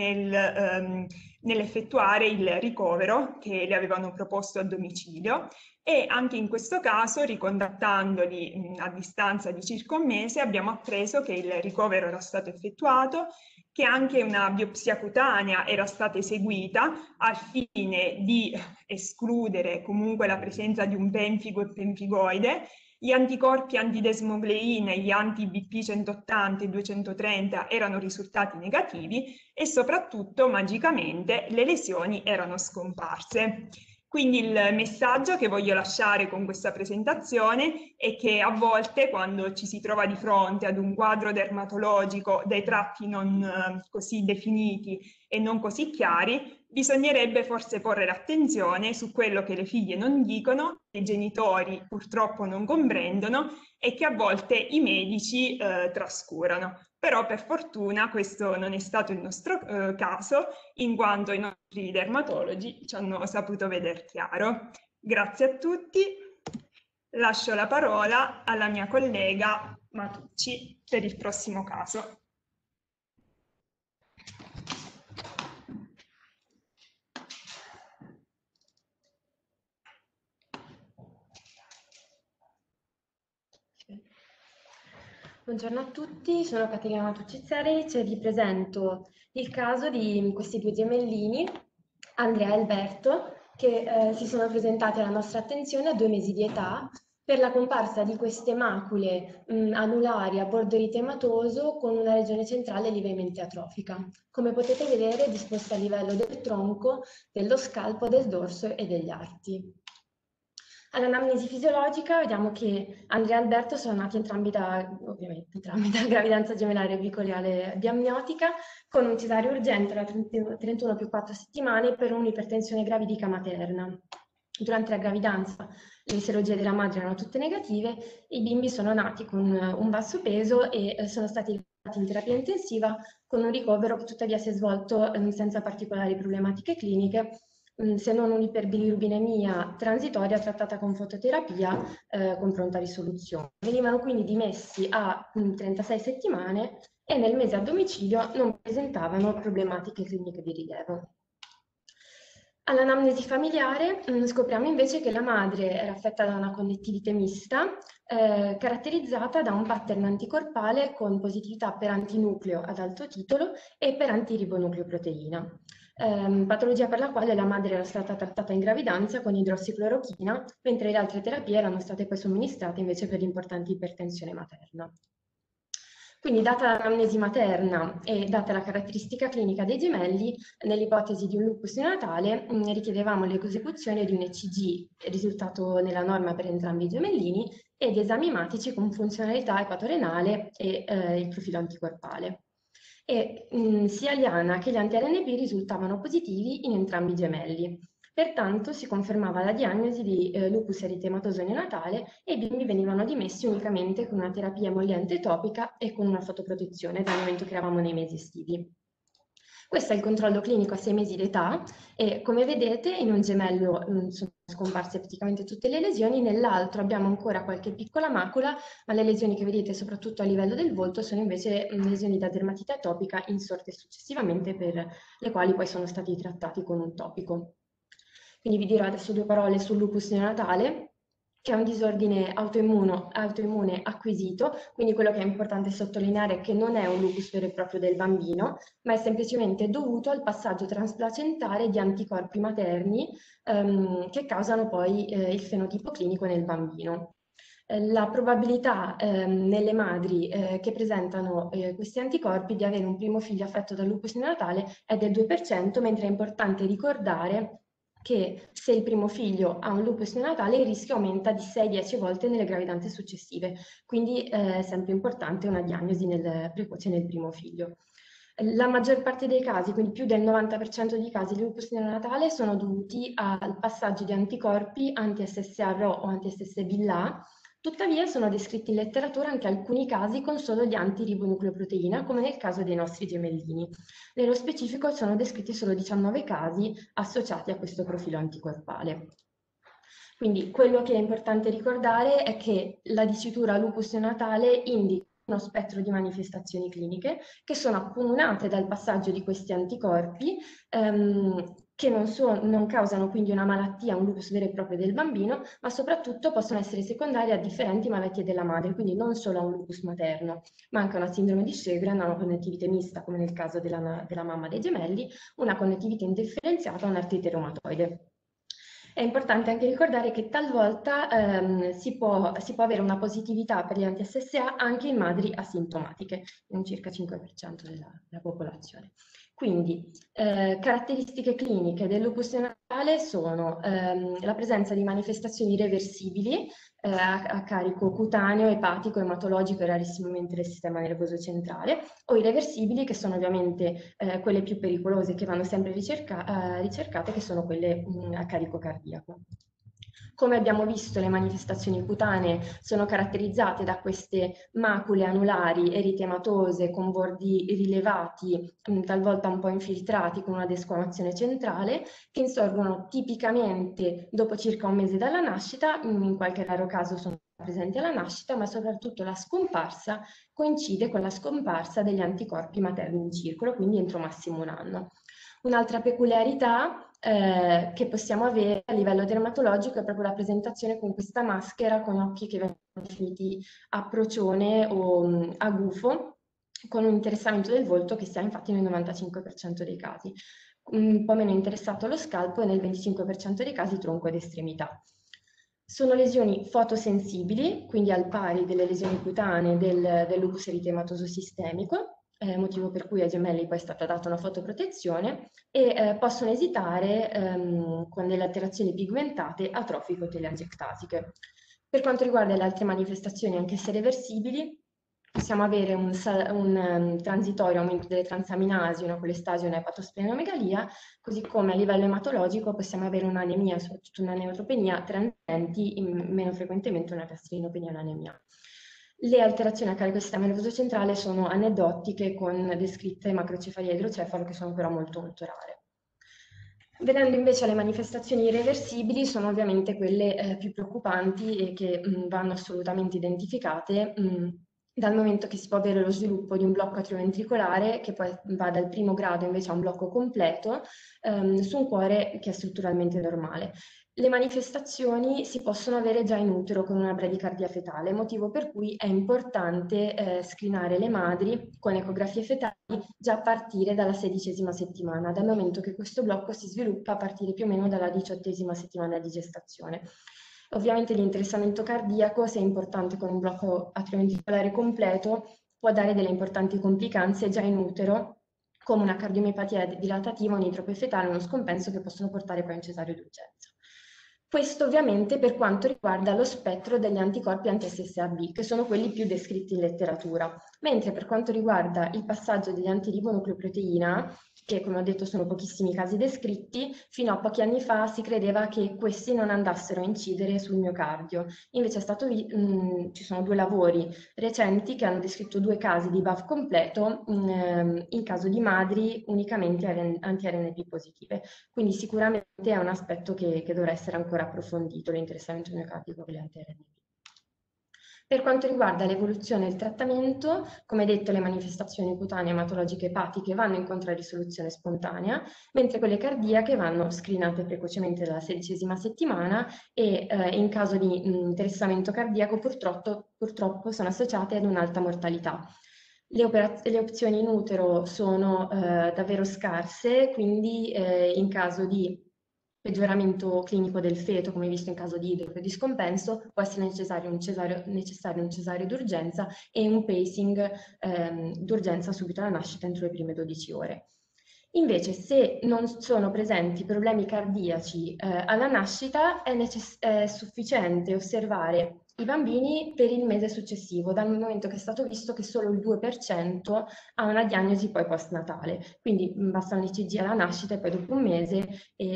nell'effettuare il ricovero che le avevano proposto a domicilio e anche in questo caso, ricontattandoli a distanza di circa un mese, abbiamo appreso che il ricovero era stato effettuato, che anche una biopsia cutanea era stata eseguita al fine di escludere comunque la presenza di un penfigo e pemfigoide. Gli anticorpi antidesmogleina, gli anti-BP 180 e 230 erano risultati negativi e soprattutto magicamente le lesioni erano scomparse. Quindi il messaggio che voglio lasciare con questa presentazione è che a volte quando ci si trova di fronte ad un quadro dermatologico dai tratti non così definiti e non così chiari, bisognerebbe forse porre l'attenzione su quello che le figlie non dicono, che i genitori purtroppo non comprendono e che a volte i medici trascurano. Però per fortuna questo non è stato il nostro caso, in quanto i nostri dermatologi ci hanno saputo vedere chiaro. Grazie a tutti. Lascio la parola alla mia collega Matucci per il prossimo caso. Buongiorno a tutti, sono Caterina Matucci-Zeric e vi presento il caso di questi 2 gemellini, Andrea e Alberto, che si sono presentati alla nostra attenzione a 2 mesi di età per la comparsa di queste macule anulari a bordo eritematoso con una regione centrale lievemente atrofica. Come potete vedere, disposta a livello del tronco, dello scalpo, del dorso e degli arti. All'anamnesi fisiologica vediamo che Andrea e Alberto sono nati entrambi da gravidanza gemellare bicoriale biamniotica con un cesareo urgente alla 31 più 4 settimane per un'ipertensione gravidica materna. Durante la gravidanza le serologie della madre erano tutte negative, i bimbi sono nati con un basso peso e sono stati ricoverati in terapia intensiva con un ricovero che tuttavia si è svolto senza particolari problematiche cliniche, se non un'iperbilirubinemia transitoria trattata con fototerapia con pronta risoluzione. Venivano quindi dimessi a 36 settimane e nel mese a domicilio non presentavano problematiche cliniche di rilievo. All'anamnesi familiare scopriamo invece che la madre era affetta da una connettivite mista caratterizzata da un pattern anticorpale con positività per antinucleo ad alto titolo e per antiribonucleoproteina. Patologia per la quale la madre era stata trattata in gravidanza con idrossiclorochina, mentre le altre terapie erano state poi somministrate invece per l'importante ipertensione materna. Quindi, data l'anamnesi materna e data la caratteristica clinica dei gemelli, nell'ipotesi di un lupus neonatale richiedevamo l'esecuzione di un ECG, risultato nella norma per entrambi i gemellini, e di esami ematici con funzionalità epatorenale e il profilo anticorpale. E sia gli ANA che gli anti-RNP risultavano positivi in entrambi i gemelli. Pertanto si confermava la diagnosi di lupus eritematoso neonatale e i bimbi venivano dimessi unicamente con una terapia emolliente topica e con una fotoprotezione dal momento che eravamo nei mesi estivi. Questo è il controllo clinico a 6 mesi d'età e come vedete in un gemello sono scomparse praticamente tutte le lesioni, nell'altro abbiamo ancora qualche piccola macula, ma le lesioni che vedete soprattutto a livello del volto sono invece lesioni da dermatite atopica insorte successivamente, per le quali poi sono stati trattati con un topico. Quindi vi dirò adesso 2 parole sul lupus neonatale, che è un disordine autoimmune acquisito, quindi quello che è importante sottolineare è che non è un lupus vero e proprio del bambino, ma è semplicemente dovuto al passaggio transplacentare di anticorpi materni che causano poi il fenotipo clinico nel bambino. La probabilità nelle madri che presentano questi anticorpi di avere un primo figlio affetto dal lupus neonatale è del 2%, mentre è importante ricordare che se il primo figlio ha un lupus neonatale il rischio aumenta di 6-10 volte nelle gravidanze successive, quindi è sempre importante una diagnosi precoce nel primo figlio. La maggior parte dei casi, quindi più del 90% dei casi di lupus neonatale, sono dovuti al passaggio di anticorpi anti-SSRO o anti-SSBLA. Tuttavia sono descritti in letteratura anche alcuni casi con solo gli antiribonucleoproteina, come nel caso dei nostri gemellini. Nello specifico sono descritti solo 19 casi associati a questo profilo anticorpale. Quindi quello che è importante ricordare è che la dicitura lupus neonatale indica uno spettro di manifestazioni cliniche che sono accomunate dal passaggio di questi anticorpi che non causano quindi una malattia, un lupus vero e proprio del bambino, ma soprattutto possono essere secondari a differenti malattie della madre, quindi non solo a un lupus materno, ma anche a una sindrome di Sjögren, a una connettivite mista, come nel caso della mamma dei gemelli, una connettivite indifferenziata o un'artrite reumatoide. È importante anche ricordare che talvolta si può avere una positività per gli anti-SSA anche in madri asintomatiche, in circa 5% della popolazione. Quindi caratteristiche cliniche del lupus neonatale sono la presenza di manifestazioni reversibili a carico cutaneo, epatico, ematologico e rarissimamente del sistema nervoso centrale, o irreversibili, che sono ovviamente quelle più pericolose che vanno sempre ricercate, che sono quelle a carico cardiaco. Come abbiamo visto, le manifestazioni cutanee sono caratterizzate da queste macule anulari eritematose con bordi rilevati, talvolta un po' infiltrati con una desquamazione centrale, che insorgono tipicamente dopo circa un mese dalla nascita, in qualche raro caso sono presenti alla nascita, ma soprattutto la scomparsa coincide con la scomparsa degli anticorpi materni in circolo, quindi entro massimo un anno. Un'altra peculiarità che possiamo avere a livello dermatologico è proprio la presentazione con questa maschera con occhi che vengono definiti a procione o a gufo, con un interessamento del volto che si ha infatti nel 95% dei casi. Un po' meno interessato lo scalpo e nel 25% dei casi tronco ed estremità. Sono lesioni fotosensibili, quindi al pari delle lesioni cutanee del lupus eritematoso sistemico, motivo per cui ai gemelli poi è stata data una fotoprotezione, e possono esitare con delle alterazioni pigmentate atrofico-telangiectasiche. Per quanto riguarda le altre manifestazioni, anche se reversibili, possiamo avere un transitorio aumento delle transaminasi, una colestasio e una epatosplenomegalia, così come a livello ematologico possiamo avere un'anemia, soprattutto una neutropenia transenti, meno frequentemente una gastrinopenia e un'anemia. Le alterazioni a carico del sistema nervoso centrale sono aneddotiche con descritte macrocefalia e idrocefalo che sono però molto molto rare. Vedendo invece le manifestazioni irreversibili sono ovviamente quelle più preoccupanti e che vanno assolutamente identificate dal momento che si può avere lo sviluppo di un blocco atrioventricolare che poi va dal primo grado invece a un blocco completo su un cuore che è strutturalmente normale. Le manifestazioni si possono avere già in utero con una bradicardia fetale, motivo per cui è importante screenare le madri con ecografie fetali già a partire dalla 16ª settimana, dal momento che questo blocco si sviluppa a partire più o meno dalla 18ª settimana di gestazione. Ovviamente l'interessamento cardiaco, se è importante con un blocco atrioventricolare completo, può dare delle importanti complicanze già in utero, come una cardiomiopatia dilatativa, un'idrope fetale, uno scompenso che possono portare poi a un cesareo d'urgenza. Questo ovviamente per quanto riguarda lo spettro degli anticorpi anti-SSAB, che sono quelli più descritti in letteratura, mentre per quanto riguarda il passaggio degli antiribonucleoproteina, che come ho detto sono pochissimi casi descritti, fino a pochi anni fa si credeva che questi non andassero a incidere sul miocardio. Invece ci sono 2 lavori recenti che hanno descritto 2 casi di BAF completo in caso di madri unicamente anti-RNP positive. Quindi sicuramente è un aspetto che dovrà essere ancora approfondito, l'interessamento miocardico con le anti-RNP. Per quanto riguarda l'evoluzione e il trattamento, come detto, le manifestazioni cutanee ematologiche epatiche vanno incontro a risoluzione spontanea, mentre quelle cardiache vanno screenate precocemente dalla 16ª settimana e in caso di interessamento cardiaco purtroppo sono associate ad un'alta mortalità. Le opzioni in utero sono davvero scarse, quindi in caso di peggioramento clinico del feto, come visto in caso di idrope di scompenso, può essere necessario un cesareo d'urgenza e un pacing d'urgenza subito alla nascita entro le prime 12 ore. Invece, se non sono presenti problemi cardiaci alla nascita, è sufficiente osservare i bambini per il mese successivo, dal momento che è stato visto che solo il 2% ha una diagnosi poi postnatale. Quindi basta un ECG alla nascita e poi dopo un mese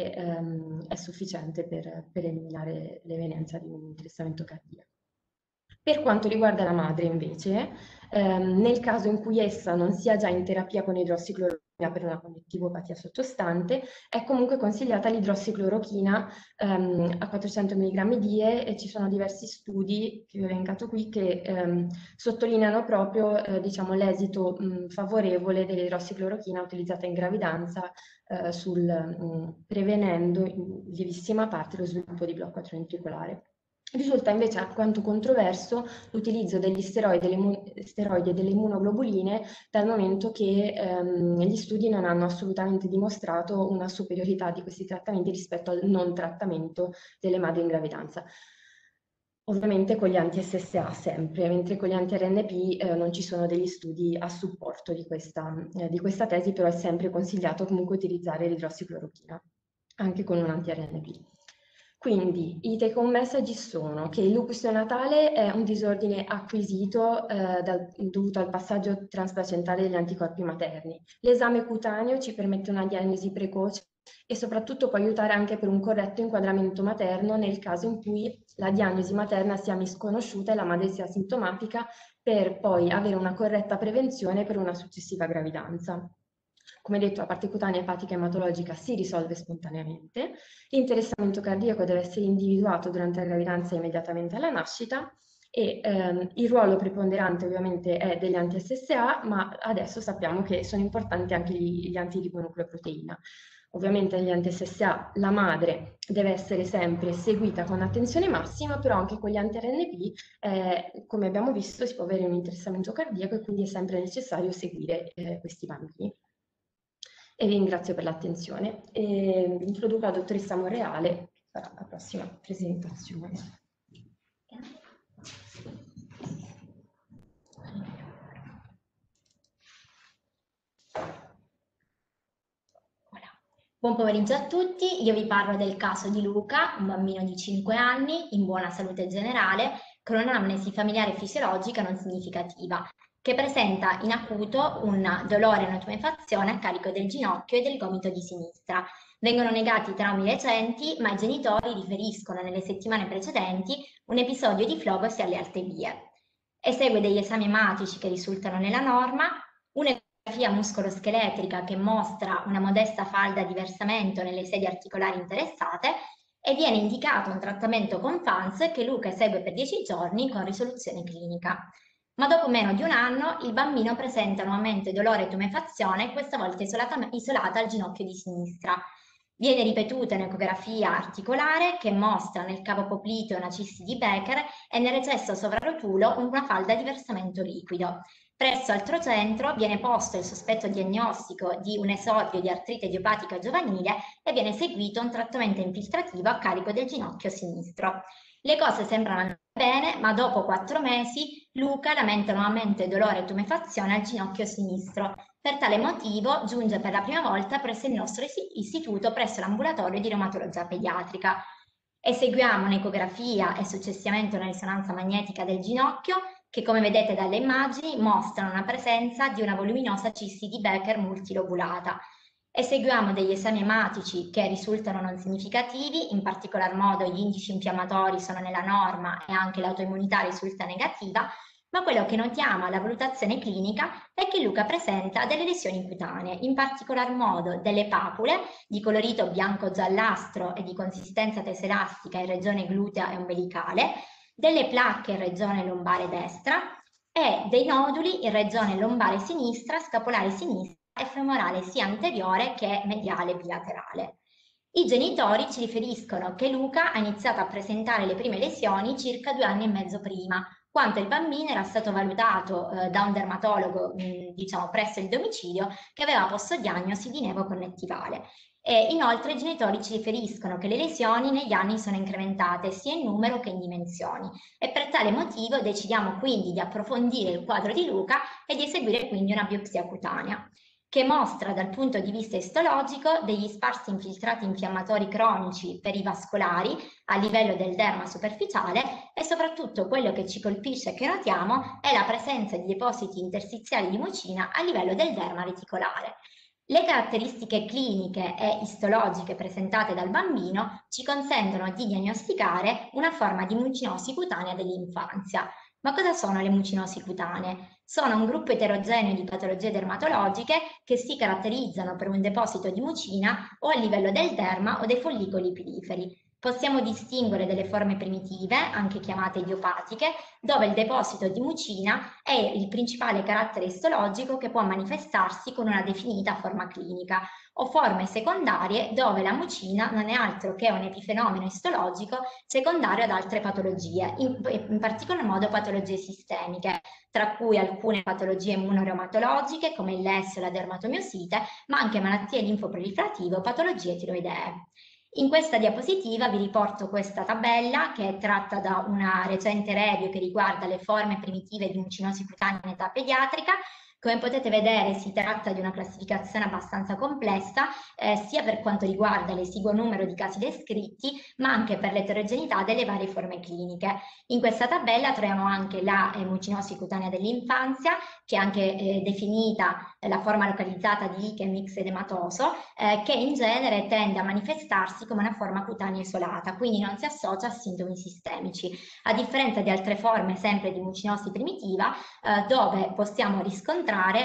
è sufficiente per eliminare l'evenienza di un interessamento cardiaco. Per quanto riguarda la madre, invece, nel caso in cui essa non sia già in terapia con idrossiclorochina per una connettivopatia sottostante, è comunque consigliata l'idrossiclorochina a 400 mg die e ci sono diversi studi che ho elencato qui che sottolineano proprio diciamo, l'esito favorevole dell'idrossiclorochina utilizzata in gravidanza prevenendo in lievissima parte lo sviluppo di blocco atrioventricolare. Risulta invece alquanto controverso l'utilizzo degli steroidi e delle immunoglobuline, dal momento che gli studi non hanno assolutamente dimostrato una superiorità di questi trattamenti rispetto al non trattamento delle madri in gravidanza. Ovviamente con gli anti-SSA sempre, mentre con gli anti-RNP non ci sono degli studi a supporto di questa tesi, però è sempre consigliato comunque utilizzare l'idrossiclorochina, anche con un anti-RNP. Quindi i take home message sono che il lupus neonatale è un disordine acquisito dovuto al passaggio transplacentale degli anticorpi materni. L'esame cutaneo ci permette una diagnosi precoce e soprattutto può aiutare anche per un corretto inquadramento materno nel caso in cui la diagnosi materna sia misconosciuta e la madre sia sintomatica, per poi avere una corretta prevenzione per una successiva gravidanza. Come detto, la parte cutanea epatica ematologica si risolve spontaneamente, l'interessamento cardiaco deve essere individuato durante la gravidanza e immediatamente alla nascita e il ruolo preponderante ovviamente è degli anti-SSA, ma adesso sappiamo che sono importanti anche gli antiribonucleoproteina. Ovviamente negli anti-SSA la madre deve essere sempre seguita con attenzione massima, però anche con gli anti-RNP, come abbiamo visto, si può avere un interessamento cardiaco e quindi è sempre necessario seguire questi bambini. E vi ringrazio per l'attenzione. Introduco la dottoressa Monreale per la prossima presentazione. Buon pomeriggio a tutti, io vi parlo del caso di Luca, un bambino di 5 anni in buona salute generale con un'anamnesi familiare fisiologica non significativa, che presenta in acuto un dolore e una tumefazione a carico del ginocchio e del gomito di sinistra. Vengono negati traumi recenti, ma i genitori riferiscono nelle settimane precedenti un episodio di flogosi alle alte vie. Esegue degli esami ematici che risultano nella norma, un'ecografia muscoloscheletrica che mostra una modesta falda di versamento nelle sedie articolari interessate e viene indicato un trattamento con FANS che Luca esegue per 10 giorni con risoluzione clinica. Ma dopo meno di un anno il bambino presenta nuovamente dolore e tumefazione, questa volta isolata al ginocchio di sinistra. Viene ripetuta un'ecografia articolare che mostra nel cavo popliteo una cisti di Becker e nel recesso sovrarotulo una falda di versamento liquido. Presso altro centro viene posto il sospetto diagnostico di un esordio di artrite idiopatica giovanile e viene eseguito un trattamento infiltrativo a carico del ginocchio sinistro. Le cose sembrano andare bene, ma dopo 4 mesi Luca lamenta nuovamente dolore e tumefazione al ginocchio sinistro. Per tale motivo giunge per la prima volta presso il nostro istituto, presso l'ambulatorio di reumatologia pediatrica. Eseguiamo un'ecografia e successivamente una risonanza magnetica del ginocchio che, come vedete dalle immagini, mostrano una presenza di una voluminosa cisti di Becker multilobulata. Eseguiamo degli esami ematici che risultano non significativi, in particolar modo gli indici infiammatori sono nella norma e anche l'autoimmunità risulta negativa, ma quello che notiamo alla valutazione clinica è che Luca presenta delle lesioni cutanee, in particolar modo delle papule di colorito bianco-giallastro e di consistenza teselastica in regione glutea e ombelicale, delle placche in regione lombare destra e dei noduli in regione lombare sinistra, scapolare sinistra e femorale sia anteriore che mediale bilaterale. I genitori ci riferiscono che Luca ha iniziato a presentare le prime lesioni circa 2 anni e mezzo prima, quando il bambino era stato valutato da un dermatologo, diciamo presso il domicilio, che aveva posto diagnosi di nevo connettivale. E inoltre i genitori ci riferiscono che le lesioni negli anni sono incrementate sia in numero che in dimensioni e per tale motivo decidiamo quindi di approfondire il quadro di Luca e di eseguire quindi una biopsia cutanea, che mostra dal punto di vista istologico degli sparsi infiltrati infiammatori cronici perivascolari a livello del derma superficiale e soprattutto quello che ci colpisce e che notiamo è la presenza di depositi interstiziali di mucina a livello del derma reticolare. Le caratteristiche cliniche e istologiche presentate dal bambino ci consentono di diagnosticare una forma di mucinosi cutanea dell'infanzia. Ma cosa sono le mucinosi cutanee? Sono un gruppo eterogeneo di patologie dermatologiche che si caratterizzano per un deposito di mucina o a livello del derma o dei follicoli piliferi. Possiamo distinguere delle forme primitive, anche chiamate idiopatiche, dove il deposito di mucina è il principale carattere istologico che può manifestarsi con una definita forma clinica, o forme secondarie dove la mucina non è altro che un epifenomeno istologico secondario ad altre patologie, in particolar modo patologie sistemiche, tra cui alcune patologie immunoreumatologiche come il lessio e la dermatomiosite, ma anche malattie linfoproliferative o patologie tiroidee. In questa diapositiva vi riporto questa tabella che è tratta da una recente review che riguarda le forme primitive di mucinosi cutanea in età pediatrica. Come potete vedere si tratta di una classificazione abbastanza complessa sia per quanto riguarda l'esiguo numero di casi descritti ma anche per l'eterogeneità delle varie forme cliniche. In questa tabella troviamo anche la mucinosi cutanea dell'infanzia che è anche definita la forma localizzata di lichen mixedematoso che in genere tende a manifestarsi come una forma cutanea isolata, quindi non si associa a sintomi sistemici, a differenza di altre forme sempre di mucinosi primitiva dove possiamo riscontrare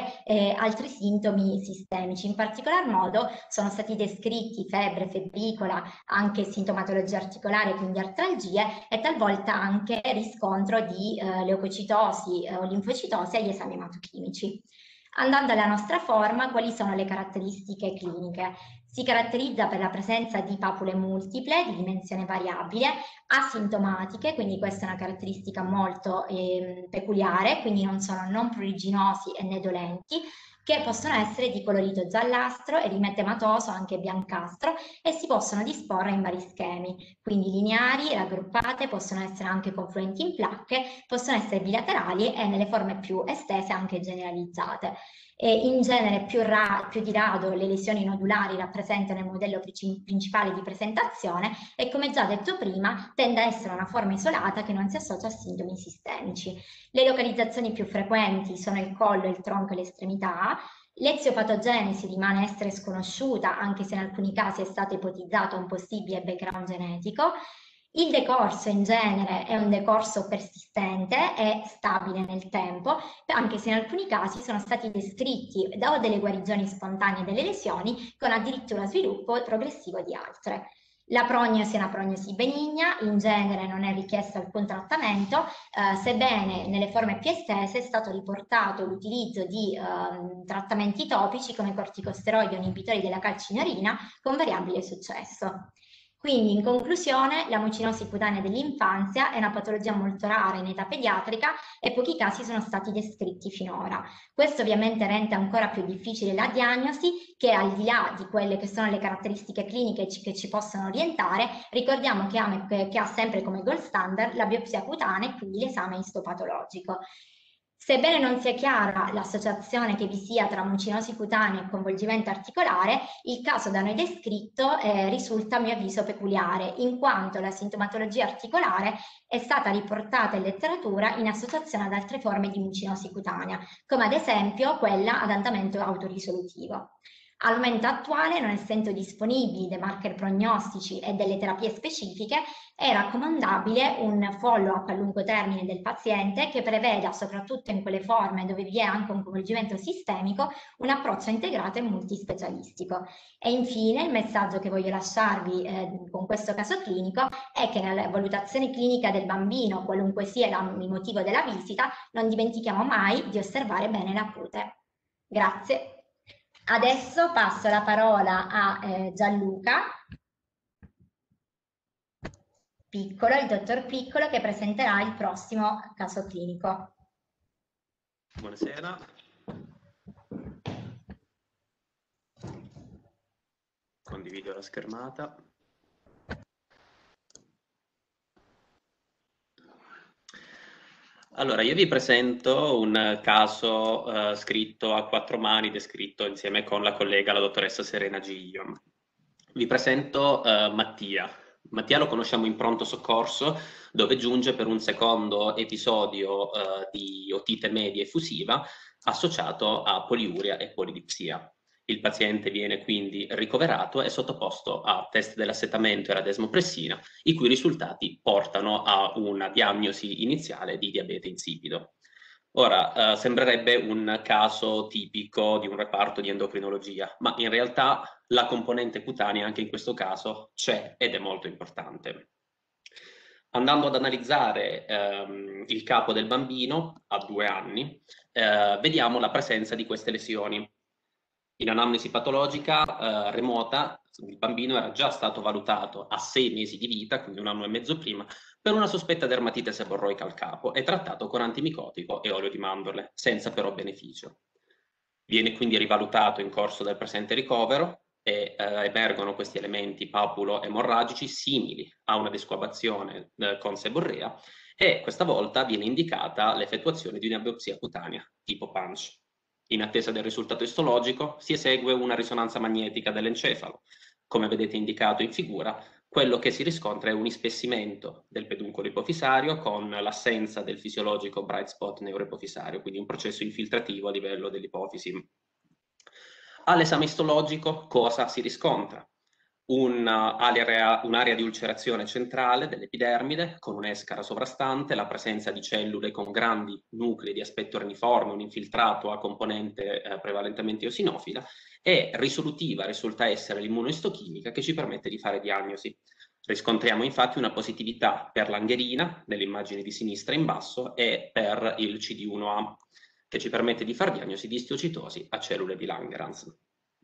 altri sintomi sistemici. In particolar modo sono stati descritti febbre, febbricola, anche sintomatologie articolari, quindi artralgie e talvolta anche riscontro di leucocitosi o linfocitosi agli esami ematochimici. Andando alla nostra forma, quali sono le caratteristiche cliniche? Si caratterizza per la presenza di papule multiple di dimensione variabile, asintomatiche, quindi questa è una caratteristica molto peculiare, quindi non sono non pruriginosi e né dolenti, che possono essere di colorito giallastro, eritematoso, anche biancastro e si possono disporre in vari schemi, quindi lineari, raggruppate, possono essere anche confluenti in placche, possono essere bilaterali e nelle forme più estese anche generalizzate. E in genere più di rado le lesioni nodulari rappresentano il modello principale di presentazione e come già detto prima tende a essere una forma isolata che non si associa a sintomi sistemici. Le localizzazioni più frequenti sono il collo, il tronco e le estremità. L'eziopatogenesi rimane essere sconosciuta anche se in alcuni casi è stato ipotizzato un possibile background genetico. Il decorso in genere è un decorso persistente e stabile nel tempo, anche se in alcuni casi sono stati descritti da delle guarigioni spontanee delle lesioni con addirittura sviluppo progressivo di altre. La prognosi è una prognosi benigna, in genere non è richiesto alcun trattamento, sebbene nelle forme più estese è stato riportato l'utilizzo di trattamenti topici come corticosteroidi o inibitori della calcineurina con variabile successo. Quindi in conclusione la mucinosi cutanea dell'infanzia è una patologia molto rara in età pediatrica e pochi casi sono stati descritti finora. Questo ovviamente rende ancora più difficile la diagnosi che al di là di quelle che sono le caratteristiche cliniche che ci possono orientare, ricordiamo che ha sempre come gold standard la biopsia cutanea e quindi l'esame istopatologico. Sebbene non sia chiara l'associazione che vi sia tra mucinosi cutanea e coinvolgimento articolare, il caso da noi descritto risulta a mio avviso peculiare, in quanto la sintomatologia articolare è stata riportata in letteratura in associazione ad altre forme di mucinosi cutanea, come ad esempio quella ad andamento autorisolutivo. Al momento attuale, non essendo disponibili dei marker prognostici e delle terapie specifiche, è raccomandabile un follow-up a lungo termine del paziente che preveda, soprattutto in quelle forme dove vi è anche un coinvolgimento sistemico, un approccio integrato e multispecialistico. E infine il messaggio che voglio lasciarvi con questo caso clinico è che nella valutazione clinica del bambino, qualunque sia il motivo della visita, non dimentichiamo mai di osservare bene la cute. Grazie. Adesso passo la parola a Gianluca Piccolo, il dottor Piccolo, che presenterà il prossimo caso clinico. Buonasera. Condivido la schermata. Allora, io vi presento un caso scritto a 4 mani, descritto insieme con la collega, la dottoressa Serena Giglio. Vi presento Mattia. Mattia lo conosciamo in pronto soccorso, dove giunge per un secondo episodio di otite media effusiva associato a poliuria e polidipsia. Il paziente viene quindi ricoverato e sottoposto a test dell'assetamento e la desmopressina, i cui risultati portano a una diagnosi iniziale di diabete insipido. Ora, sembrerebbe un caso tipico di un reparto di endocrinologia, ma in realtà la componente cutanea anche in questo caso c'è ed è molto importante. Andando ad analizzare il capo del bambino a 2 anni, vediamo la presenza di queste lesioni. In anamnesi patologica remota, il bambino era già stato valutato a 6 mesi di vita, quindi 1 anno e mezzo prima, per una sospetta dermatite seborroica al capo e trattato con antimicotico e olio di mandorle, senza però beneficio. Viene quindi rivalutato in corso del presente ricovero e emergono questi elementi papulo-emorragici simili a una desquamazione con seborrea, e questa volta viene indicata l'effettuazione di una biopsia cutanea tipo punch. In attesa del risultato istologico si esegue una risonanza magnetica dell'encefalo. Come vedete indicato in figura, quello che si riscontra è un ispessimento del peduncolo ipofisario con l'assenza del fisiologico bright spot neuroipofisario, quindi un processo infiltrativo a livello dell'ipofisi. All'esame istologico cosa si riscontra? Un'area di ulcerazione centrale dell'epidermide con un'escara sovrastante, la presenza di cellule con grandi nuclei di aspetto reniforme, un infiltrato a componente prevalentemente eosinofila, e risolutiva risulta essere l'immunoistochimica che ci permette di fare diagnosi. Riscontriamo infatti una positività per l'angherina, nell'immagine di sinistra in basso, e per il CD1A, che ci permette di fare diagnosi di istiocitosi a cellule di Langerhans.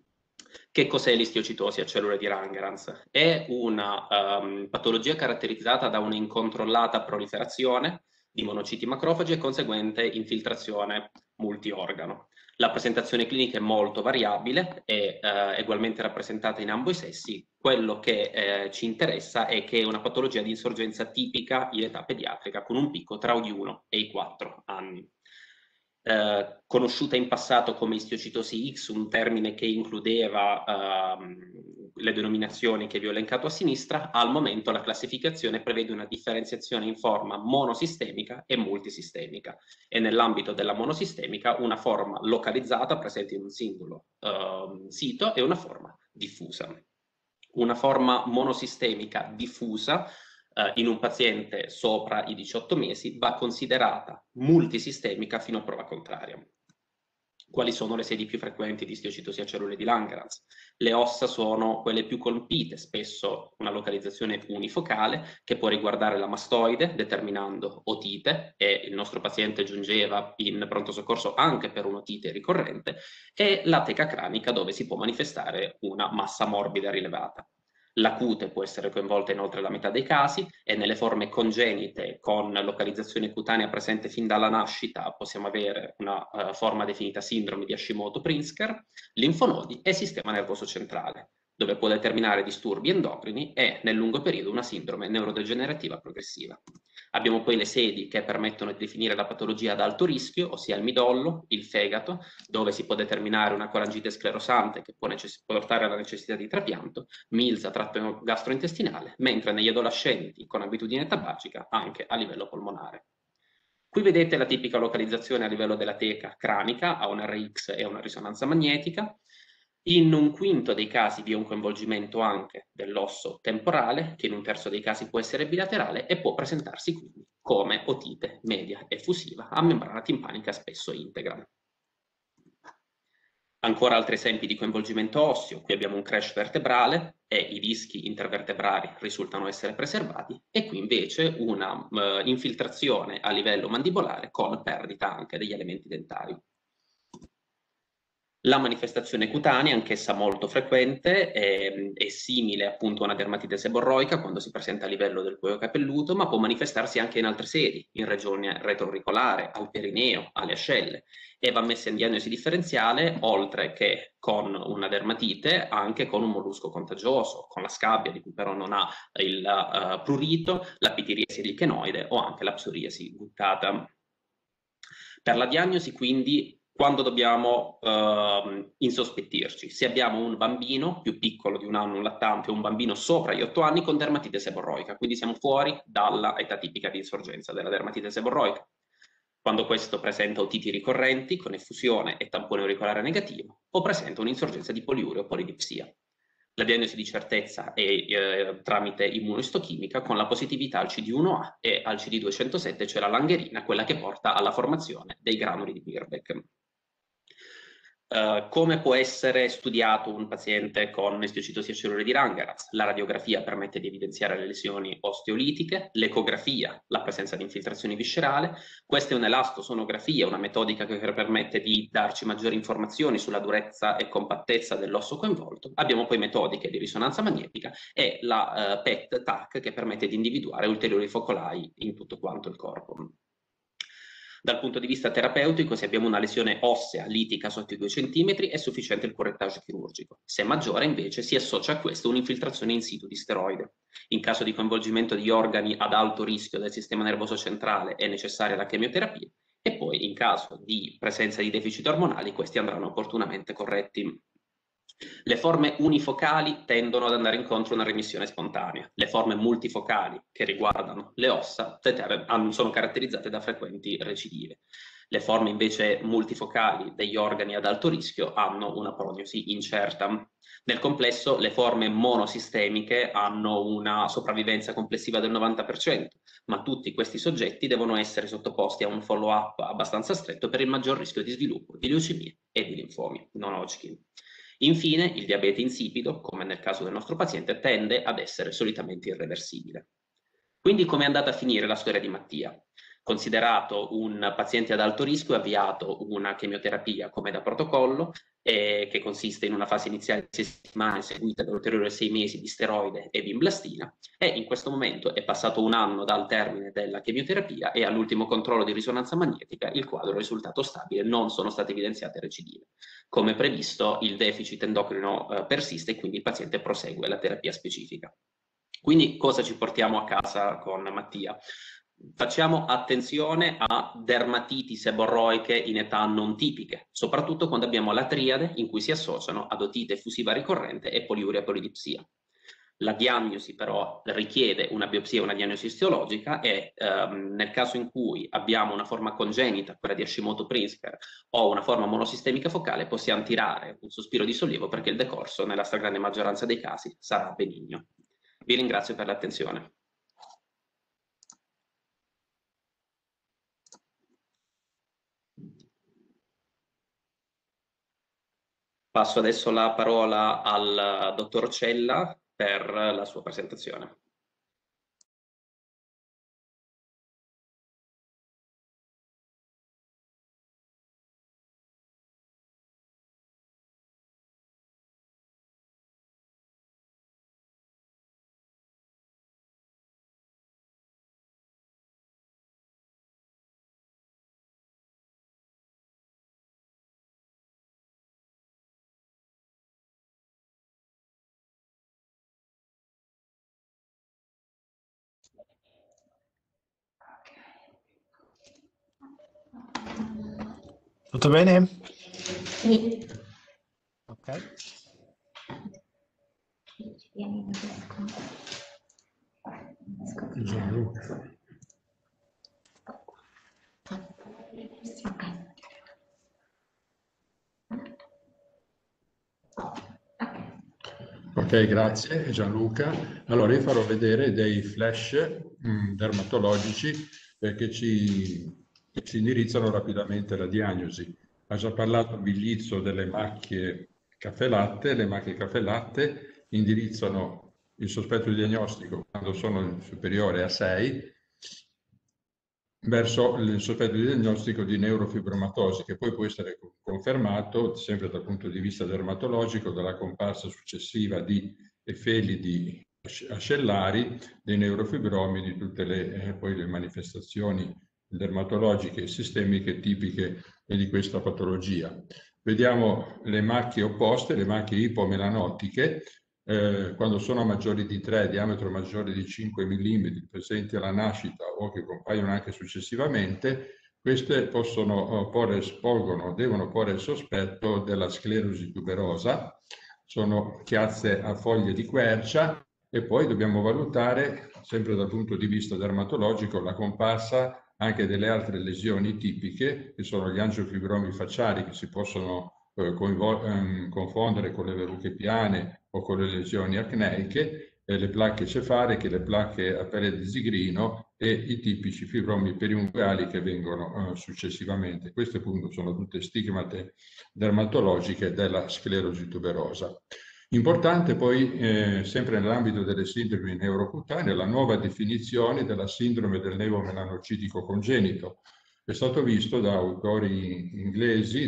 Che cos'è l'istiocitosi a cellule di Langerhans? È una patologia caratterizzata da una incontrollata proliferazione di monociti macrofagi e conseguente infiltrazione multiorgano. La presentazione clinica è molto variabile e ugualmente rappresentata in ambo i sessi. Quello che ci interessa è che è una patologia di insorgenza tipica in età pediatrica, con un picco tra gli 1 e i 4 anni. Conosciuta in passato come istiocitosi X, un termine che includeva le denominazioni che vi ho elencato a sinistra, al momento la classificazione prevede una differenziazione in forma monosistemica e multisistemica, e nell'ambito della monosistemica una forma localizzata presente in un singolo sito e una forma diffusa. Una forma monosistemica diffusa in un paziente sopra i 18 mesi va considerata multisistemica fino a prova contraria. Quali sono le sedi più frequenti di istiocitosi a cellule di Langerhans? Le ossa sono quelle più colpite, spesso una localizzazione unifocale che può riguardare la mastoide, determinando otite, e il nostro paziente giungeva in pronto soccorso anche per un'otite ricorrente, e la teca cranica, dove si può manifestare una massa morbida rilevata. La cute può essere coinvolta in oltre la metà dei casi, e nelle forme congenite con localizzazione cutanea presente fin dalla nascita possiamo avere una forma definita sindrome di Hashimoto-Prinsker, linfonodi e sistema nervoso centrale, dove può determinare disturbi endocrini e nel lungo periodo una sindrome neurodegenerativa progressiva. Abbiamo poi le sedi che permettono di definire la patologia ad alto rischio, ossia il midollo, il fegato, dove si può determinare una colangite sclerosante che può portare alla necessità di trapianto, milza, tratto gastrointestinale, mentre negli adolescenti con abitudine tabacica anche a livello polmonare. Qui vedete la tipica localizzazione a livello della teca cranica, a un RX e a una risonanza magnetica. In un quinto dei casi vi è un coinvolgimento anche dell'osso temporale, che in un terzo dei casi può essere bilaterale e può presentarsi quindi come otite media effusiva a membrana timpanica spesso integra. Ancora altri esempi di coinvolgimento osseo: qui abbiamo un crash vertebrale e i dischi intervertebrali risultano essere preservati, e qui invece una infiltrazione a livello mandibolare con perdita anche degli elementi dentari. La manifestazione cutanea, anch'essa molto frequente, è simile appunto a una dermatite seborroica quando si presenta a livello del cuoio capelluto, ma può manifestarsi anche in altre sedi, in regione retroauricolare, al perineo, alle ascelle, e va messa in diagnosi differenziale, oltre che con una dermatite, anche con un mollusco contagioso, con la scabbia, di cui però non ha il prurito, la pitiriasi lichenoide o anche la psoriasi guttata. Per la diagnosi, quindi, quando dobbiamo insospettirci? Se abbiamo un bambino più piccolo di 1 anno, un lattante, o un bambino sopra gli 8 anni con dermatite seborroica, quindi siamo fuori dalla età tipica di insorgenza della dermatite seborroica. Quando questo presenta otiti ricorrenti con effusione e tampone auricolare negativo, o presenta un'insorgenza di poliuria o polidipsia. La diagnosi di certezza è tramite immunoistochimica con la positività al CD1A e al CD207, cioè la langherina, quella che porta alla formazione dei granuli di Birbeck. Come può essere studiato un paziente con istiocitosi a cellule di Langerhans? La radiografia permette di evidenziare le lesioni osteolitiche, l'ecografia, la presenza di infiltrazioni viscerali. Questa è un'elastosonografia, una metodica che permette di darci maggiori informazioni sulla durezza e compattezza dell'osso coinvolto. Abbiamo poi metodiche di risonanza magnetica e la PET-TAC, che permette di individuare ulteriori focolai in tutto quanto il corpo. Dal punto di vista terapeutico, se abbiamo una lesione ossea litica sotto i 2 cm, è sufficiente il curettage chirurgico. Se maggiore, invece, si associa a questo un'infiltrazione in situ di steroide. In caso di coinvolgimento di organi ad alto rischio del sistema nervoso centrale è necessaria la chemioterapia, e poi in caso di presenza di deficit ormonali questi andranno opportunamente corretti. Le forme unifocali tendono ad andare incontro a una remissione spontanea. Le forme multifocali, che riguardano le ossa, sono caratterizzate da frequenti recidive. Le forme invece multifocali degli organi ad alto rischio hanno una prognosi incerta. Nel complesso, le forme monosistemiche hanno una sopravvivenza complessiva del 90%, ma tutti questi soggetti devono essere sottoposti a un follow-up abbastanza stretto per il maggior rischio di sviluppo di leucemie e di linfomi non Hodgkin. Infine, il diabete insipido, come nel caso del nostro paziente, tende ad essere solitamente irreversibile. Quindi, come è andata a finire la storia di Mattia? Considerato un paziente ad alto rischio, ha avviato una chemioterapia come da protocollo, che consiste in una fase iniziale di 6 settimane seguita da ulteriori 6 mesi di steroide e vimblastina, e in questo momento è passato 1 anno dal termine della chemioterapia e all'ultimo controllo di risonanza magnetica il quadro è risultato stabile, non sono state evidenziate recidive. Come previsto, il deficit endocrino persiste e quindi il paziente prosegue la terapia specifica. Quindi cosa ci portiamo a casa con Mattia? Facciamo attenzione a dermatiti seborroiche in età non tipiche, soprattutto quando abbiamo la triade in cui si associano ad otite effusiva ricorrente e poliuria polidipsia. La diagnosi però richiede una biopsia e una diagnosi istiologica, e nel caso in cui abbiamo una forma congenita, quella di Hashimoto-Pritzker, o una forma monosistemica focale, possiamo tirare un sospiro di sollievo perché il decorso nella stragrande maggioranza dei casi sarà benigno. Vi ringrazio per l'attenzione. Passo adesso la parola al dottor Cella per la sua presentazione. Tutto bene? Sì. Ok. Gianluca. Ok. Ok, grazie Gianluca. Allora io farò vedere dei flash dermatologici che ci indirizzano rapidamente alla diagnosi. Ha già parlato Biglizzo delle macchie caffè latte. Le macchie caffè latte indirizzano il sospetto diagnostico quando sono superiore a 6 verso il sospetto di diagnostico di neurofibromatosi, che poi può essere confermato sempre dal punto di vista dermatologico dalla comparsa successiva di efelidi ascellari, dei neurofibromi, di tutte poi le manifestazioni dermatologiche e sistemiche tipiche di questa patologia. Vediamo le macchie opposte, le macchie ipomelanotiche, quando sono maggiori di 3, diametro maggiore di 5 mm, presenti alla nascita o che compaiono anche successivamente, queste devono porre il sospetto della sclerosi tuberosa. Sono chiazze a foglie di quercia e poi dobbiamo valutare, sempre dal punto di vista dermatologico, la comparsa anche delle altre lesioni tipiche, che sono gli angiofibromi facciali, che si possono confondere con le verruche piane o con le lesioni acneiche, le placche cefariche, le placche a pelle di zigrino e i tipici fibromi periunguali che vengono successivamente. Queste appunto sono tutte stigmate dermatologiche della sclerosi tuberosa. Importante poi, sempre nell'ambito delle sindromi neurocutanee, la nuova definizione della sindrome del neomelanocitico congenito. È stato visto da autori inglesi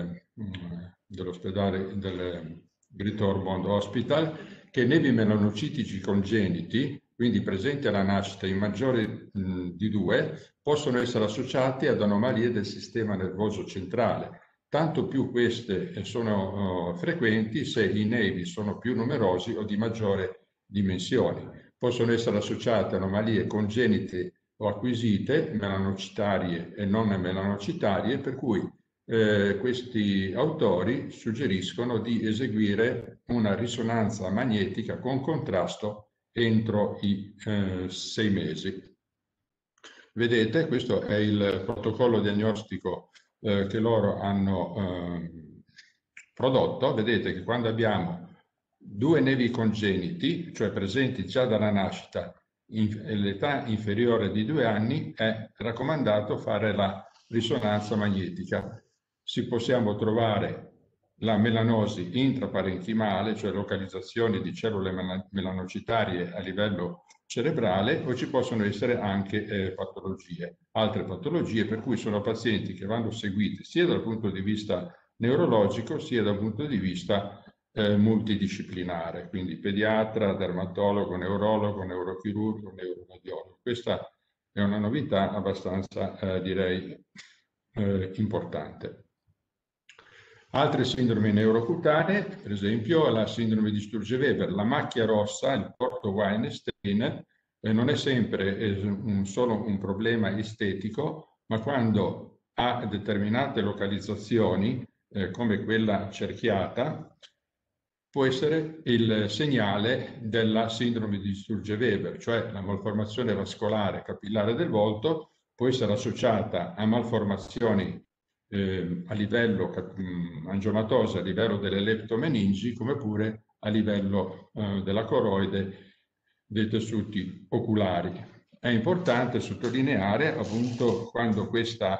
dell'ospedale del Great Ormond Hospital che nevi melanocitici congeniti, quindi presenti alla nascita in maggiore di 2, possono essere associati ad anomalie del sistema nervoso centrale. Tanto più queste sono frequenti se i nevi sono più numerosi o di maggiore dimensione. Possono essere associate a anomalie congenite o acquisite, melanocitarie e non melanocitarie, per cui questi autori suggeriscono di eseguire una risonanza magnetica con contrasto entro i 6 mesi. Vedete, questo è il protocollo diagnostico che loro hanno prodotto. Vedete che quando abbiamo 2 nevi congeniti, cioè presenti già dalla nascita, l'età inferiore di 2 anni, è raccomandato fare la risonanza magnetica. Possiamo trovare la melanosi intraparenchimale, cioè localizzazione di cellule melanocitarie a livello cerebrale, o ci possono essere anche patologie, altre patologie, per cui sono pazienti che vanno seguiti sia dal punto di vista neurologico sia dal punto di vista multidisciplinare, quindi pediatra, dermatologo, neurologo, neurochirurgo, neuroradiologo. Questa è una novità abbastanza, direi, importante. Altre sindromi neurocutanee, per esempio la sindrome di Sturge-Weber, la macchia rossa, il Porto-Weinstein, non è sempre solo un problema estetico, ma quando ha determinate localizzazioni, come quella cerchiata, può essere il segnale della sindrome di Sturge-Weber, cioè la malformazione vascolare capillare del volto può essere associata a malformazioni a livello angiomatosi, a livello delle leptomeningi, come pure a livello della coroide dei tessuti oculari. È importante sottolineare appunto quando questo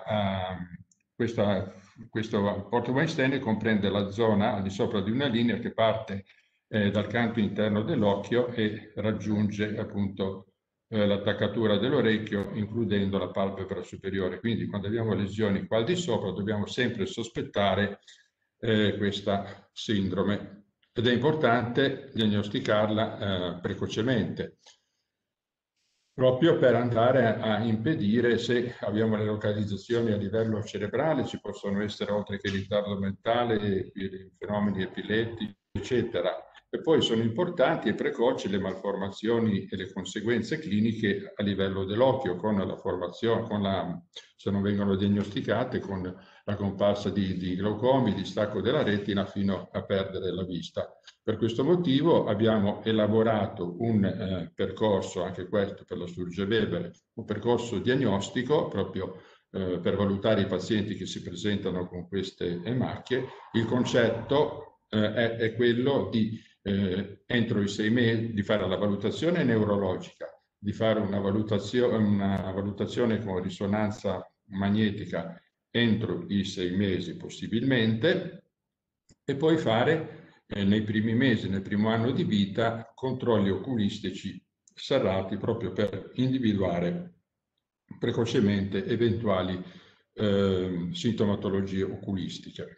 Porto-Weinstein comprende la zona al di sopra di una linea che parte dal canto interno dell'occhio e raggiunge appunto l'attaccatura dell'orecchio, includendo la palpebra superiore. Quindi quando abbiamo lesioni qua al di sopra dobbiamo sempre sospettare questa sindrome ed è importante diagnosticarla precocemente, proprio per andare a impedire, se abbiamo le localizzazioni a livello cerebrale, ci possono essere, oltre che ritardo mentale, fenomeni epilettici, eccetera. E poi sono importanti e precoci le malformazioni e le conseguenze cliniche a livello dell'occhio, con la formazione, se non vengono diagnosticate, con la comparsa di glaucomi, di stacco della retina fino a perdere la vista. Per questo motivo abbiamo elaborato un percorso, anche questo per la Sturge-Weber, un percorso diagnostico proprio per valutare i pazienti che si presentano con queste macchie. Il concetto è quello di entro i 6 mesi, di fare la valutazione neurologica, di fare una valutazione con risonanza magnetica entro i 6 mesi possibilmente, e poi fare nei primi mesi, nel primo anno di vita, controlli oculistici serrati proprio per individuare precocemente eventuali sintomatologie oculistiche.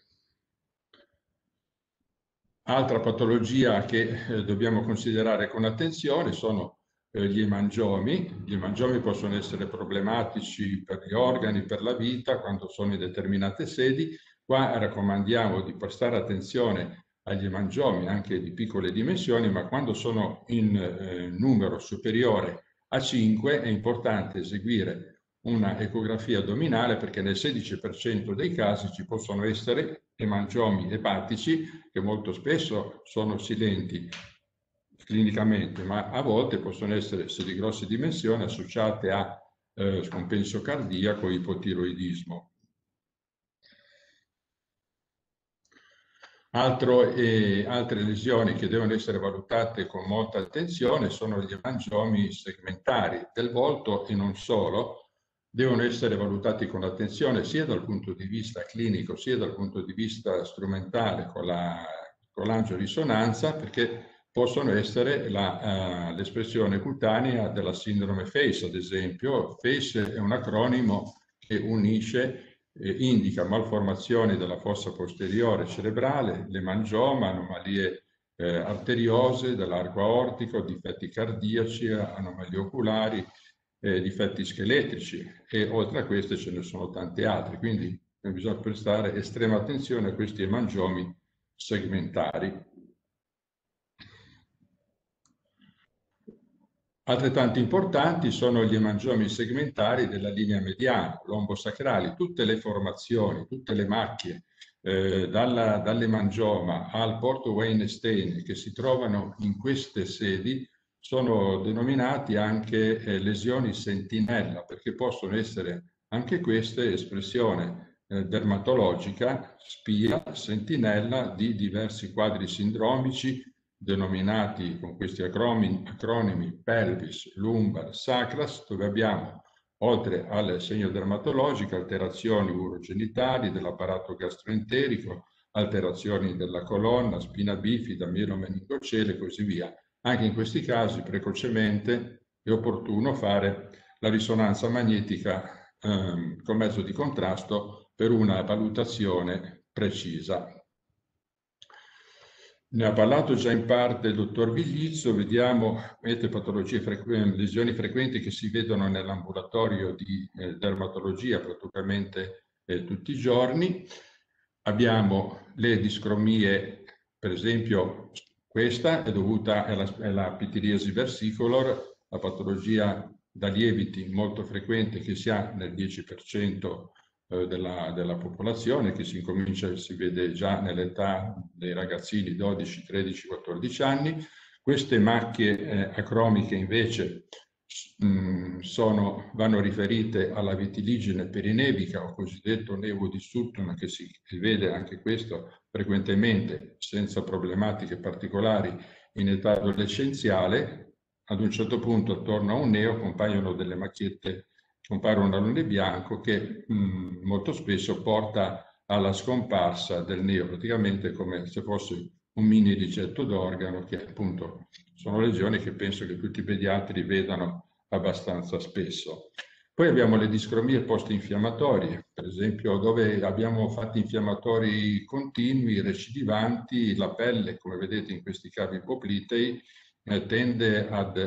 Altra patologia che dobbiamo considerare con attenzione sono gli emangiomi. Gli emangiomi possono essere problematici per gli organi, per la vita, quando sono in determinate sedi. Qua raccomandiamo di prestare attenzione agli emangiomi anche di piccole dimensioni, ma quando sono in numero superiore a 5 è importante eseguire una ecografia addominale, perché nel 16% dei casi ci possono essere emangiomi epatici che molto spesso sono silenti clinicamente, ma a volte possono essere, se di grosse dimensioni, associate a scompenso cardiaco e ipotiroidismo. Altre lesioni che devono essere valutate con molta attenzione sono gli emangiomi segmentari del volto e non solo. Devono essere valutati con attenzione sia dal punto di vista clinico sia dal punto di vista strumentale con l'angiorisonanza, perché possono essere l'espressione cutanea della sindrome FACE, ad esempio. FACE è un acronimo che indica malformazioni della fossa posteriore cerebrale, l'emangioma, anomalie arteriose dell'arco aortico, difetti cardiaci, anomalie oculari, difetti scheletrici, e oltre a queste ce ne sono tante altre, quindi bisogna prestare estrema attenzione a questi emangiomi segmentari. Altrettanto importanti sono gli emangiomi segmentari della linea mediana, lombosacrali. Tutte le formazioni, tutte le macchie dall'emangioma al Porto Weinstein che si trovano in queste sedi sono denominati anche lesioni sentinella, perché possono essere anche queste espressione dermatologica, spia, sentinella di diversi quadri sindromici denominati con questi acronimi pelvis, lumbar, sacras, dove abbiamo, oltre al segno dermatologico, alterazioni urogenitali dell'apparato gastroenterico, alterazioni della colonna, spina bifida, mielomeningocele e così via. Anche in questi casi precocemente è opportuno fare la risonanza magnetica con mezzo di contrasto per una valutazione precisa. Ne ha parlato già in parte il dottor Viglizzo. Vediamo lesioni frequenti che si vedono nell'ambulatorio di dermatologia praticamente tutti i giorni. Abbiamo le discromie, per esempio questa è dovuta alla pitiriasi versicolor, la patologia da lieviti molto frequente che si ha nel 10% della popolazione, che si vede già nell'età dei ragazzini 12, 13, 14 anni. Queste macchie acromiche invece vanno riferite alla vitiligine perinevica o cosiddetto nevo di Sutton, che si vede anche questo frequentemente senza problematiche particolari in età adolescenziale. Ad un certo punto attorno a un neo compaiono delle macchiette, compare un alone bianco che molto spesso porta alla scomparsa del neo, praticamente come se fosse un mini rigetto d'organo, che appunto sono lesioni che penso che tutti i pediatri vedano abbastanza spesso. Poi abbiamo le discromie post-infiammatorie, per esempio dove abbiamo fatti infiammatori continui, recidivanti, la pelle, come vedete in questi cavi ipoplitei, tende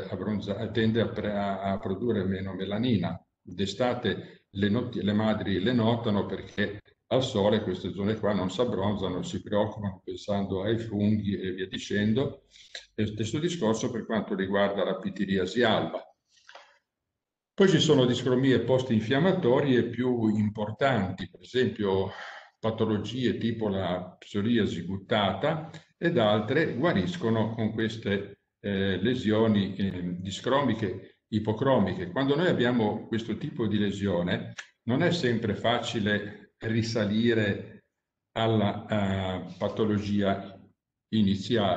a produrre meno melanina. D'estate le madri le notano perché al sole queste zone qua non si abbronzano, si preoccupano pensando ai funghi e via dicendo. E stesso discorso per quanto riguarda la pitiriasi alba. Poi ci sono discromie post-infiammatorie più importanti, per esempio patologie tipo la psoriasi guttata, ed altre guariscono con queste lesioni discromiche, ipocromiche. Quando noi abbiamo questo tipo di lesione non è sempre facile risalire alla patologia iniziale,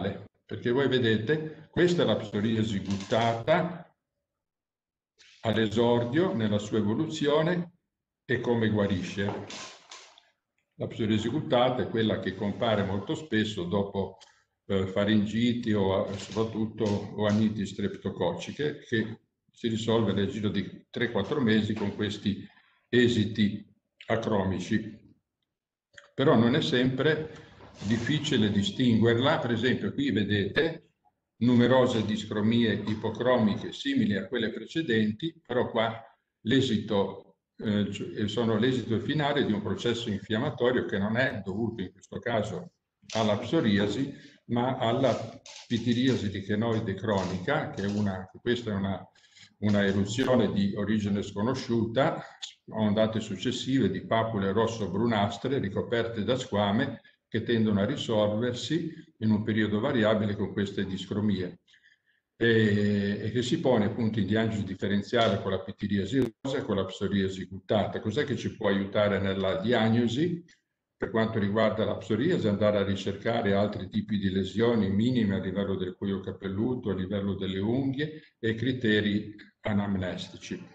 perché voi vedete, questa è la psoriasi guttata all'esordio, nella sua evoluzione e come guarisce. La psoriasi guttata è quella che compare molto spesso dopo faringiti o soprattutto o aniti streptococciche, che si risolve nel giro di 3-4 mesi con questi esiti acromici. Però non è sempre difficile distinguerla. Per esempio qui vedete numerose discromie ipocromiche simili a quelle precedenti, però qua l'esito sono l'esito finale di un processo infiammatorio che non è dovuto in questo caso alla psoriasi, ma alla pitiriasi lichenoide cronica, che questa è una eruzione di origine sconosciuta, a ondate successive di papule rosso-brunastre ricoperte da squame che tendono a risolversi in un periodo variabile con queste discromie e che si pone appunto in diagnosi differenziale con la pitiriasi rosa e con la psoriasi guttata. Cos'è che ci può aiutare nella diagnosi? Per quanto riguarda la psoriasi, andare a ricercare altri tipi di lesioni minime a livello del cuoio capelluto, a livello delle unghie e criteri anamnestici.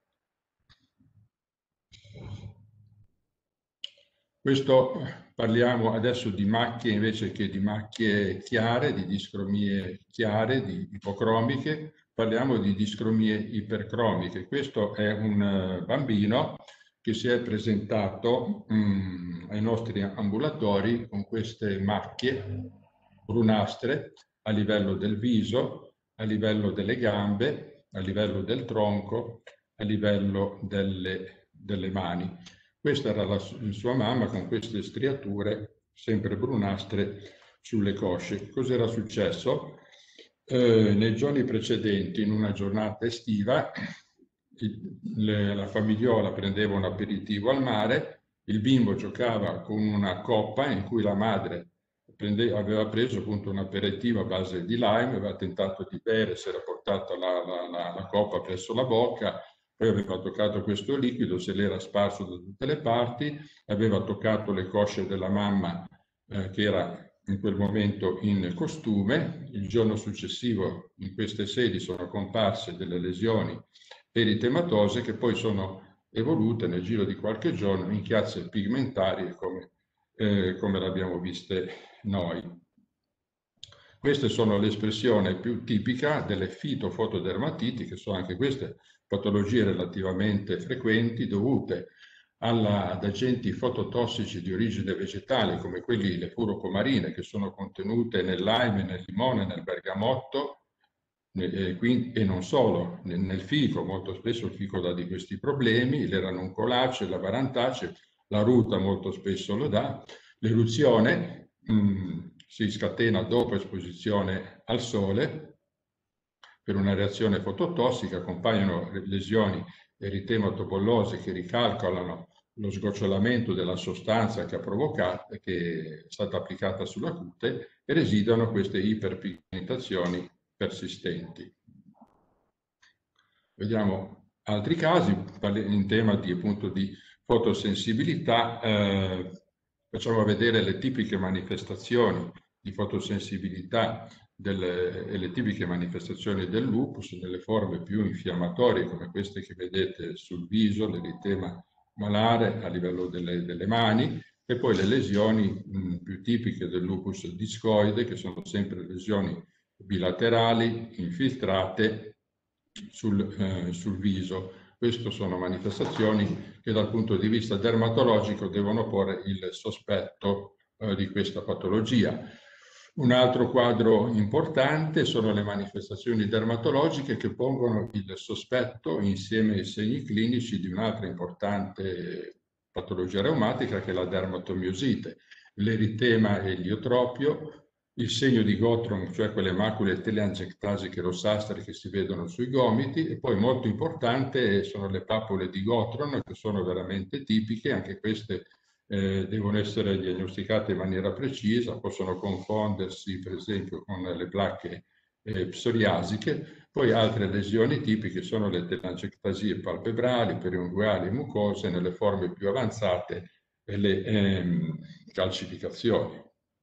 Questo parliamo adesso di macchie invece che di macchie chiare, di discromie chiare, di ipocromiche, parliamo di discromie ipercromiche. Questo è un bambino che si è presentato ai nostri ambulatori con queste macchie brunastre a livello del viso, a livello delle gambe, a livello del tronco, a livello delle mani. Questa era la sua mamma con queste striature sempre brunastre sulle cosce. Cos'era successo? Nei giorni precedenti, in una giornata estiva, la famigliola prendeva un aperitivo al mare, il bimbo giocava con una coppa in cui la madre aveva preso appunto un aperitivo a base di lime, aveva tentato di bere, si era portata la coppa presso la bocca, poi aveva toccato questo liquido, se l'era sparso da tutte le parti, aveva toccato le cosce della mamma che era in quel momento in costume. Il giorno successivo in queste sedi sono comparse delle lesioni eritematose che poi sono evolute nel giro di qualche giorno in chiazze pigmentarie come l'abbiamo viste noi. Queste sono l'espressione più tipica delle fitofotodermatiti, che sono anche queste patologie relativamente frequenti dovute ad agenti fototossici di origine vegetale come le furocomarine che sono contenute nel lime, nel limone, nel bergamotto e non solo, nel fico. Molto spesso il fico dà di questi problemi, le ranuncolacee, la barantace, la ruta molto spesso lo dà. L'eruzione si scatena dopo esposizione al sole per una reazione fototossica, compaiono lesioni eritematopollose che ricalcolano lo sgocciolamento della sostanza che è stata applicata sulla cute e residuano queste iperpigmentazioni persistenti. Vediamo altri casi in tema appunto di fotosensibilità. Facciamo vedere le tipiche manifestazioni di fotosensibilità e le tipiche manifestazioni del lupus nelle forme più infiammatorie come queste che vedete sul viso, l'eritema malare a livello delle mani, e poi le lesioni più tipiche del lupus discoide, che sono sempre lesioni bilaterali infiltrate sul viso. Queste sono manifestazioni che dal punto di vista dermatologico devono porre il sospetto di questa patologia. Un altro quadro importante sono le manifestazioni dermatologiche che pongono il sospetto insieme ai segni clinici di un'altra importante patologia reumatica che è la dermatomiosite, l'eritema e l'iliotropio, il segno di Gottron, cioè quelle macule teleangiectasiche rossastre che si vedono sui gomiti, e poi molto importante sono le papule di Gottron, che sono veramente tipiche. Anche queste devono essere diagnosticate in maniera precisa, possono confondersi per esempio con le placche psoriasiche. Poi altre lesioni tipiche sono le telangiectasie palpebrali, periunguali, mucose, nelle forme più avanzate e le calcificazioni.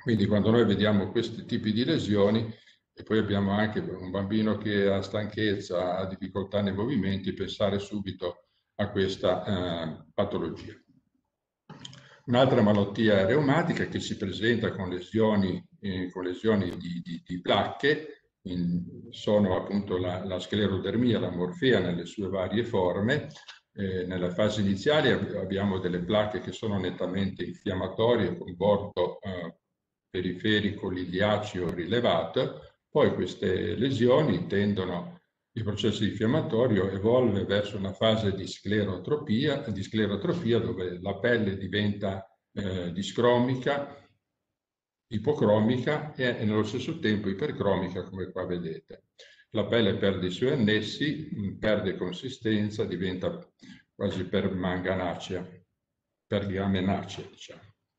Quindi quando noi vediamo questi tipi di lesioni, e poi abbiamo anche un bambino che ha stanchezza, ha difficoltà nei movimenti, pensare subito a questa patologia. Un'altra malattia reumatica che si presenta con lesioni di placche sono appunto la sclerodermia, la morfea nelle sue varie forme. Nella fase iniziale abbiamo delle placche che sono nettamente infiammatorie con bordo periferico liliaceo rilevato, poi queste lesioni tendono, il processo infiammatorio evolve verso una fase di sclerotropia dove la pelle diventa discromica, ipocromica e nello stesso tempo ipercromica, come qua vedete. La pelle perde i suoi annessi, perde consistenza, diventa quasi permanganacea, pergamenacea, diciamo.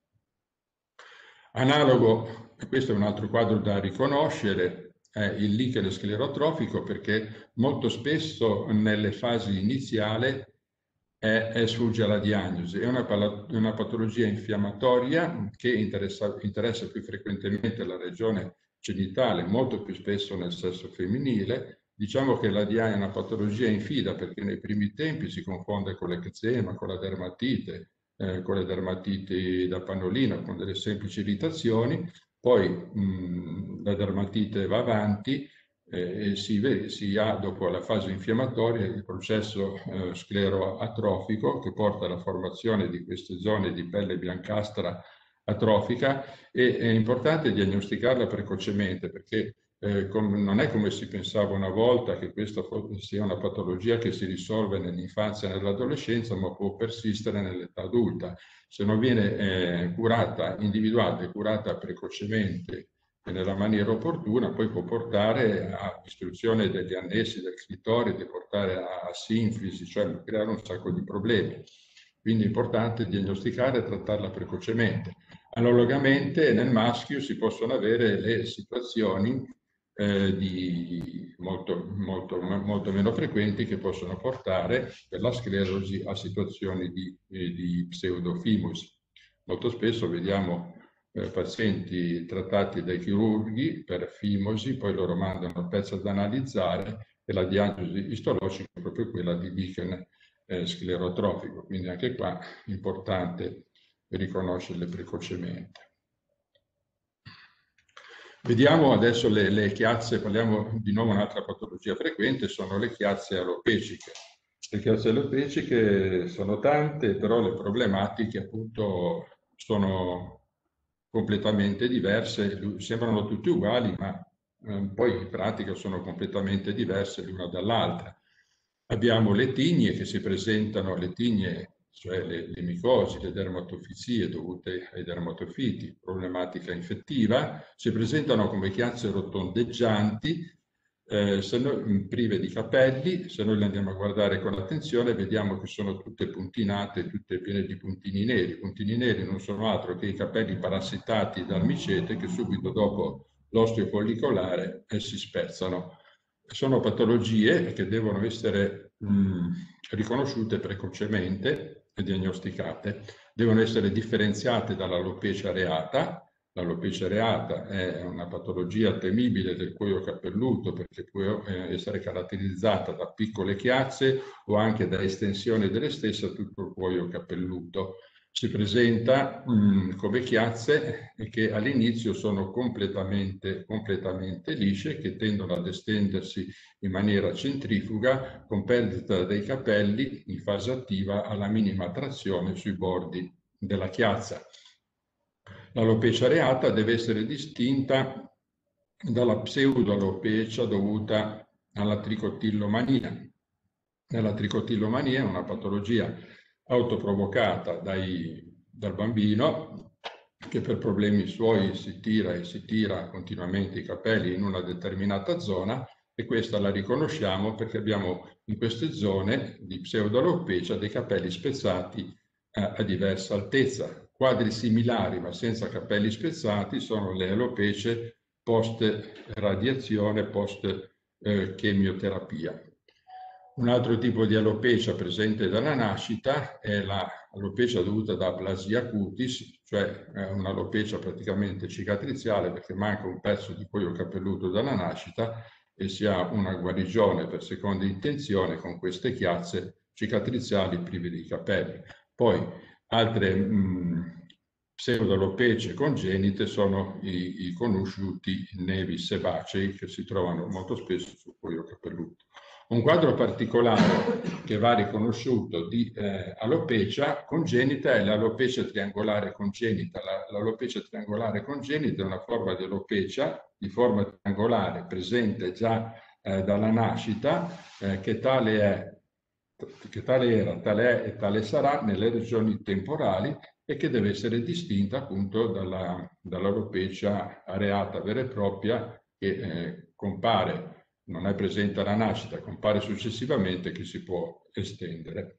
Analogo, e questo è un altro quadro da riconoscere, è il lichen sclerotrofico, perché molto spesso nelle fasi iniziali sfugge alla diagnosi. È una patologia infiammatoria che interessa più frequentemente la regione genitale, molto più spesso nel sesso femminile. Diciamo che è una patologia infida perché nei primi tempi si confonde con l'eczema, con la dermatite, con le dermatiti da pannolino, con delle semplici irritazioni, poi la dermatite va avanti e si ha dopo la fase infiammatoria il processo scleroatrofico che porta alla formazione di queste zone di pelle biancastra atrofica e è importante diagnosticarla precocemente perché non è come si pensava una volta che questa sia una patologia che si risolve nell'infanzia e nell'adolescenza, ma può persistere nell'età adulta. Se non viene curata, individuata e curata precocemente e nella maniera opportuna, poi può portare a distruzione degli annessi del clitoride, portare a sinfisi, cioè creare un sacco di problemi. Quindi è importante diagnosticare e trattarla precocemente. Analogamente nel maschio si possono avere le situazioni molto meno frequenti che possono portare per la sclerosi a situazioni di pseudofimosi. Molto spesso vediamo pazienti trattati dai chirurghi per fimosi, poi loro mandano il pezzo da analizzare e la diagnosi istologica è proprio quella di lichen sclerotrofico, quindi anche qua è importante riconoscerle precocemente. Vediamo adesso le chiazze, parliamo di nuovo un'altra patologia frequente, sono le chiazze alopeciche. Le chiazze alopeciche sono tante, però le problematiche appunto sono completamente diverse, sembrano tutte uguali, ma poi in pratica sono completamente diverse l'una dall'altra. Abbiamo le tigne che si presentano, le tigne, cioè le micosi, le dermatofizie dovute ai dermatofiti, problematica infettiva, si presentano come chiazze rotondeggianti, prive di capelli. Se noi le andiamo a guardare con attenzione vediamo che sono tutte puntinate, tutte piene di puntini neri. I puntini neri non sono altro che i capelli parassitati dal micete che subito dopo l'osteo follicolare si spezzano. Sono patologie che devono essere riconosciute precocemente e diagnosticate, devono essere differenziate dall'alopecia areata. L'alopecia areata è una patologia temibile del cuoio capelluto perché può essere caratterizzata da piccole chiazze o anche da estensione delle stesse a tutto il cuoio capelluto. Si presenta come chiazze che all'inizio sono completamente lisce, che tendono ad estendersi in maniera centrifuga con perdita dei capelli in fase attiva alla minima trazione sui bordi della chiazza. L'alopecia areata deve essere distinta dalla pseudoalopecia dovuta alla tricotillomania. La tricotillomania è una patologia autoprovocata dal bambino che per problemi suoi si tira continuamente i capelli in una determinata zona e questa la riconosciamo perché abbiamo in queste zone di pseudoalopecia dei capelli spezzati a diversa altezza. Quadri similari ma senza capelli spezzati sono le alopecie post radiazione, post chemioterapia. Un altro tipo di alopecia presente dalla nascita è l'alopecia dovuta da aplasia cutis, cioè un'alopecia praticamente cicatriziale perché manca un pezzo di cuoio capelluto dalla nascita e si ha una guarigione per seconda intenzione con queste chiazze cicatriziali prive di capelli. Poi altre pseudalopecie congenite sono i conosciuti nevi sebacei che si trovano molto spesso sul cuoio capelluto. Un quadro particolare che va riconosciuto di alopecia congenita è l'alopecia triangolare congenita. L'alopecia triangolare congenita è una forma di alopecia di forma triangolare presente già dalla nascita, che tale era, tale è e tale sarà nelle regioni temporali e che deve essere distinta appunto dall'alopecia areata vera e propria che compare, non è presente alla nascita, compare successivamente, che si può estendere.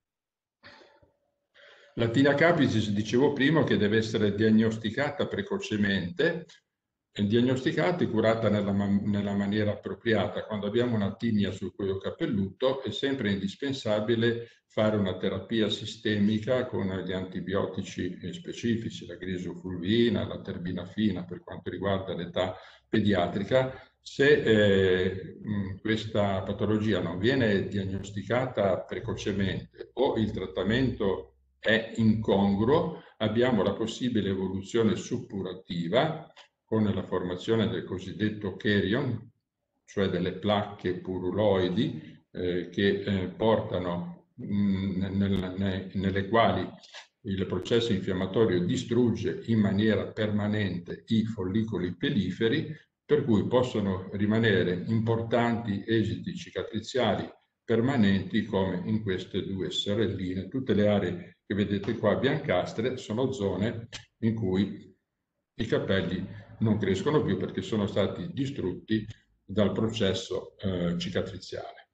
La tinea capitis, dicevo prima, che deve essere diagnosticata precocemente, e diagnosticata e curata nella maniera appropriata. Quando abbiamo una tinea sul cuoio capelluto è sempre indispensabile fare una terapia sistemica con gli antibiotici specifici, la grisofulvina, la terbinafina per quanto riguarda l'età pediatrica. Se questa patologia non viene diagnosticata precocemente o il trattamento è incongruo, abbiamo la possibile evoluzione suppurativa con la formazione del cosiddetto cherion, cioè delle placche puruloidi che portano nelle quali il processo infiammatorio distrugge in maniera permanente i follicoli peliferi, per cui possono rimanere importanti esiti cicatriziali permanenti come in queste due sorelline. Tutte le aree che vedete qua biancastre sono zone in cui i capelli non crescono più perché sono stati distrutti dal processo cicatriziale.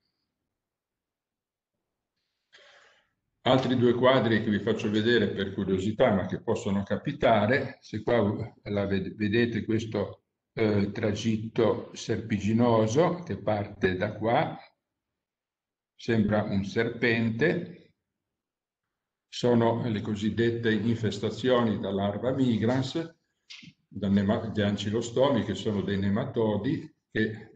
Altri due quadri che vi faccio vedere per curiosità ma che possono capitare, se qua vedete questo tragitto serpiginoso che parte da qua, sembra un serpente, sono le cosiddette infestazioni da larva migrans, di ancilostomi, che sono dei nematodi che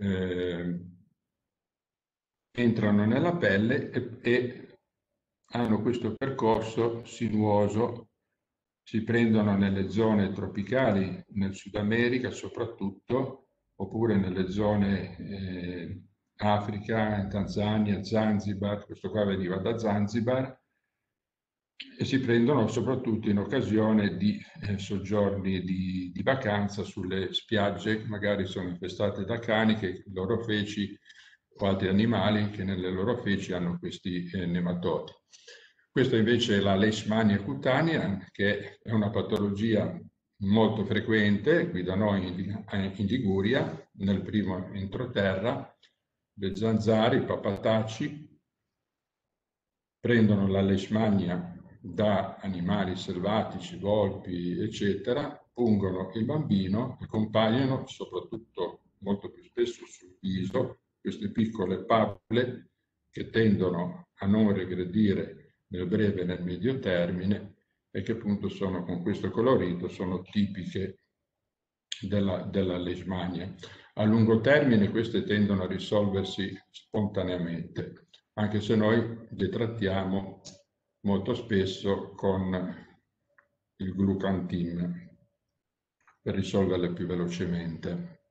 entrano nella pelle e hanno questo percorso sinuoso. Si prendono nelle zone tropicali, nel Sud America soprattutto, oppure nelle zone Africa, in Tanzania, Zanzibar, questo qua veniva da Zanzibar, e si prendono soprattutto in occasione di soggiorni di vacanza sulle spiagge che magari sono infestate da cani, che i loro feci o altri animali che nelle loro feci hanno questi nematodi. Questa invece è la leishmania cutanea, che è una patologia molto frequente qui da noi in Liguria, nel primo entroterra. Le zanzare, i papataci prendono la leishmania da animali selvatici, volpi, eccetera, pungono il bambino e compaiono soprattutto molto più spesso sul viso queste piccole papule che tendono a non regredire nel breve e nel medio termine e che appunto sono con questo colorito, sono tipiche della leishmania. A lungo termine queste tendono a risolversi spontaneamente, anche se noi le trattiamo molto spesso con il glucantin per risolverle più velocemente.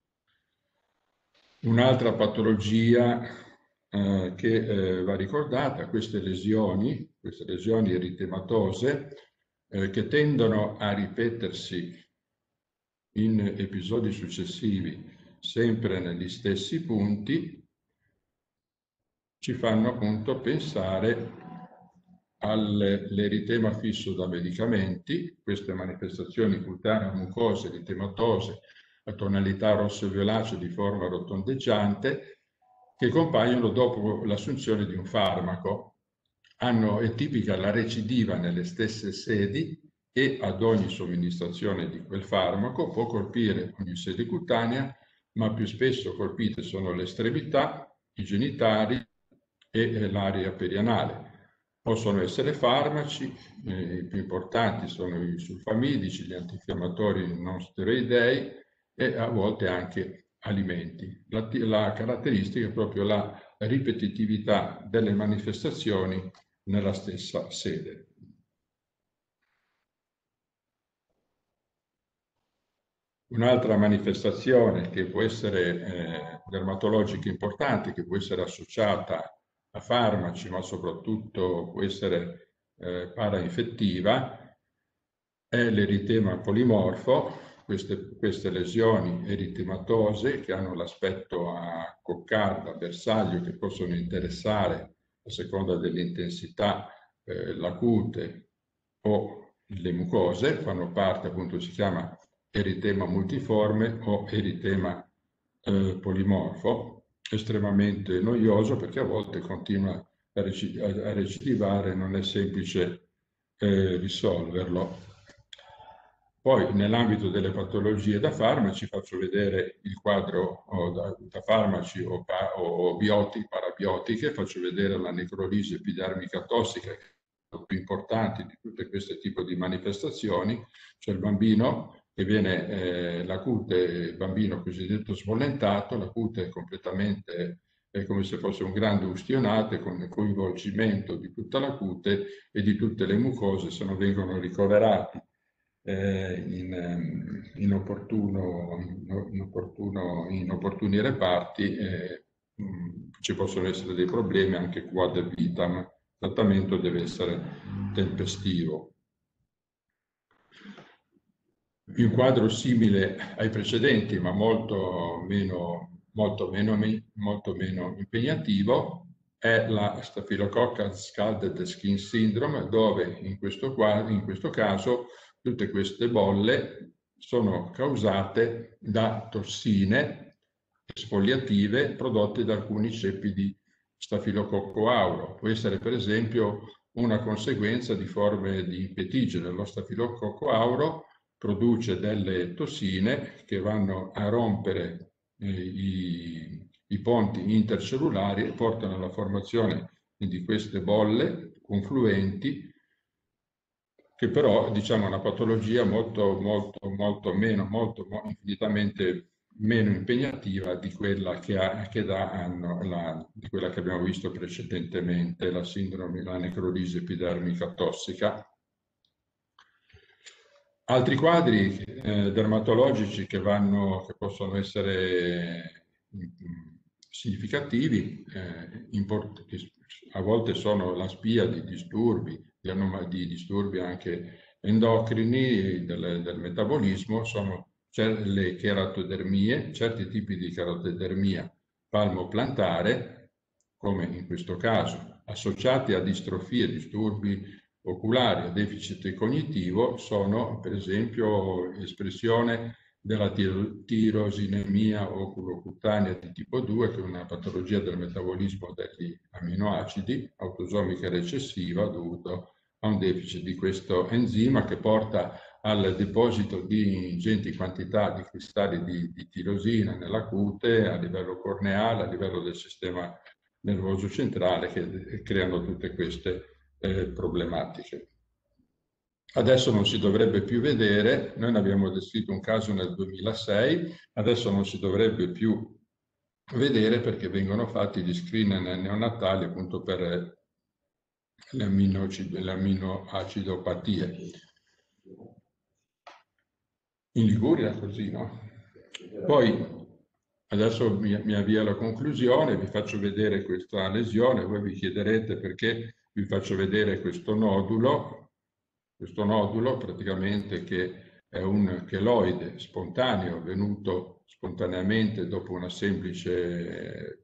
Un'altra patologia che va ricordata, queste lesioni eritematose che tendono a ripetersi in episodi successivi sempre negli stessi punti, ci fanno appunto pensare all'eritema fisso da medicamenti, queste manifestazioni cutanee mucose eritematose a tonalità rosso-violacea di forma rotondeggiante che compaiono dopo l'assunzione di un farmaco. È tipica la recidiva nelle stesse sedi e ad ogni somministrazione di quel farmaco può colpire ogni sede cutanea, ma più spesso colpite sono le estremità, i genitali, e l'area perianale. Possono essere farmaci, i più importanti sono i sulfamidici, gli antinfiammatori non steroidei e a volte anche alimenti. La caratteristica è proprio la ripetitività delle manifestazioni nella stessa sede. Un'altra manifestazione che può essere dermatologica importante, che può essere associata a farmaci, ma soprattutto può essere parainfettiva, è l'eritema polimorfo. Queste lesioni eritematose che hanno l'aspetto a coccarda, a bersaglio, che possono interessare a seconda dell'intensità la cute o le mucose, fanno parte, appunto, si chiama eritema multiforme o eritema polimorfo, estremamente noioso perché a volte continua a recidivare, non è semplice risolverlo. Poi nell'ambito delle patologie da farmaci faccio vedere il quadro da farmaci o parabiotiche, faccio vedere la necrolisi epidermica tossica, che è la più importante di tutte queste tipi di manifestazioni, cioè il bambino che viene, la cute, il bambino cosiddetto smollentato, la cute è completamente è come se fosse un grande ustionate con il coinvolgimento di tutta la cute e di tutte le mucose, se non vengono ricoverati in opportuni reparti, ci possono essere dei problemi anche qua del vitam. Il trattamento deve essere tempestivo. Un quadro simile ai precedenti, ma molto meno impegnativo, è la Staphylococcus scalded skin syndrome, dove in questo caso tutte queste bolle sono causate da tossine esfoliative prodotte da alcuni ceppi di Stafilococco auro. Può essere per esempio una conseguenza di forme di petigene. Lo Stafilococco auro produce delle tossine che vanno a rompere i ponti intercellulari e portano alla formazione di queste bolle confluenti, che però, diciamo, è una patologia infinitamente meno impegnativa di quella di quella che abbiamo visto precedentemente, la sindrome, la necrolisi epidermica tossica. Altri quadri dermatologici che possono essere significativi, a volte sono la spia di disturbi, di disturbi anche endocrini del metabolismo, sono le keratodermie, certi tipi di keratodermia palmoplantare, come in questo caso, associati a distrofie, disturbi oculari, a deficit cognitivo, sono per esempio espressione della tirosinemia oculocutanea di tipo 2, che è una patologia del metabolismo degli aminoacidi, autosomica recessiva, dovuto a un deficit di questo enzima che porta al deposito di ingenti quantità di cristalli di tirosina nella cute a livello corneale, a livello del sistema nervoso centrale, che creano tutte queste problematiche. Adesso non si dovrebbe più vedere, noi ne abbiamo descritto un caso nel 2006, adesso non si dovrebbe più vedere perché vengono fatti gli screen neonatali appunto per le aminoacidopatie. In Liguria è così, no? Poi adesso mi avvio alla conclusione, vi faccio vedere questa lesione, voi vi chiederete perché vi faccio vedere questo nodulo praticamente che è un cheloide spontaneo venuto spontaneamente dopo una semplice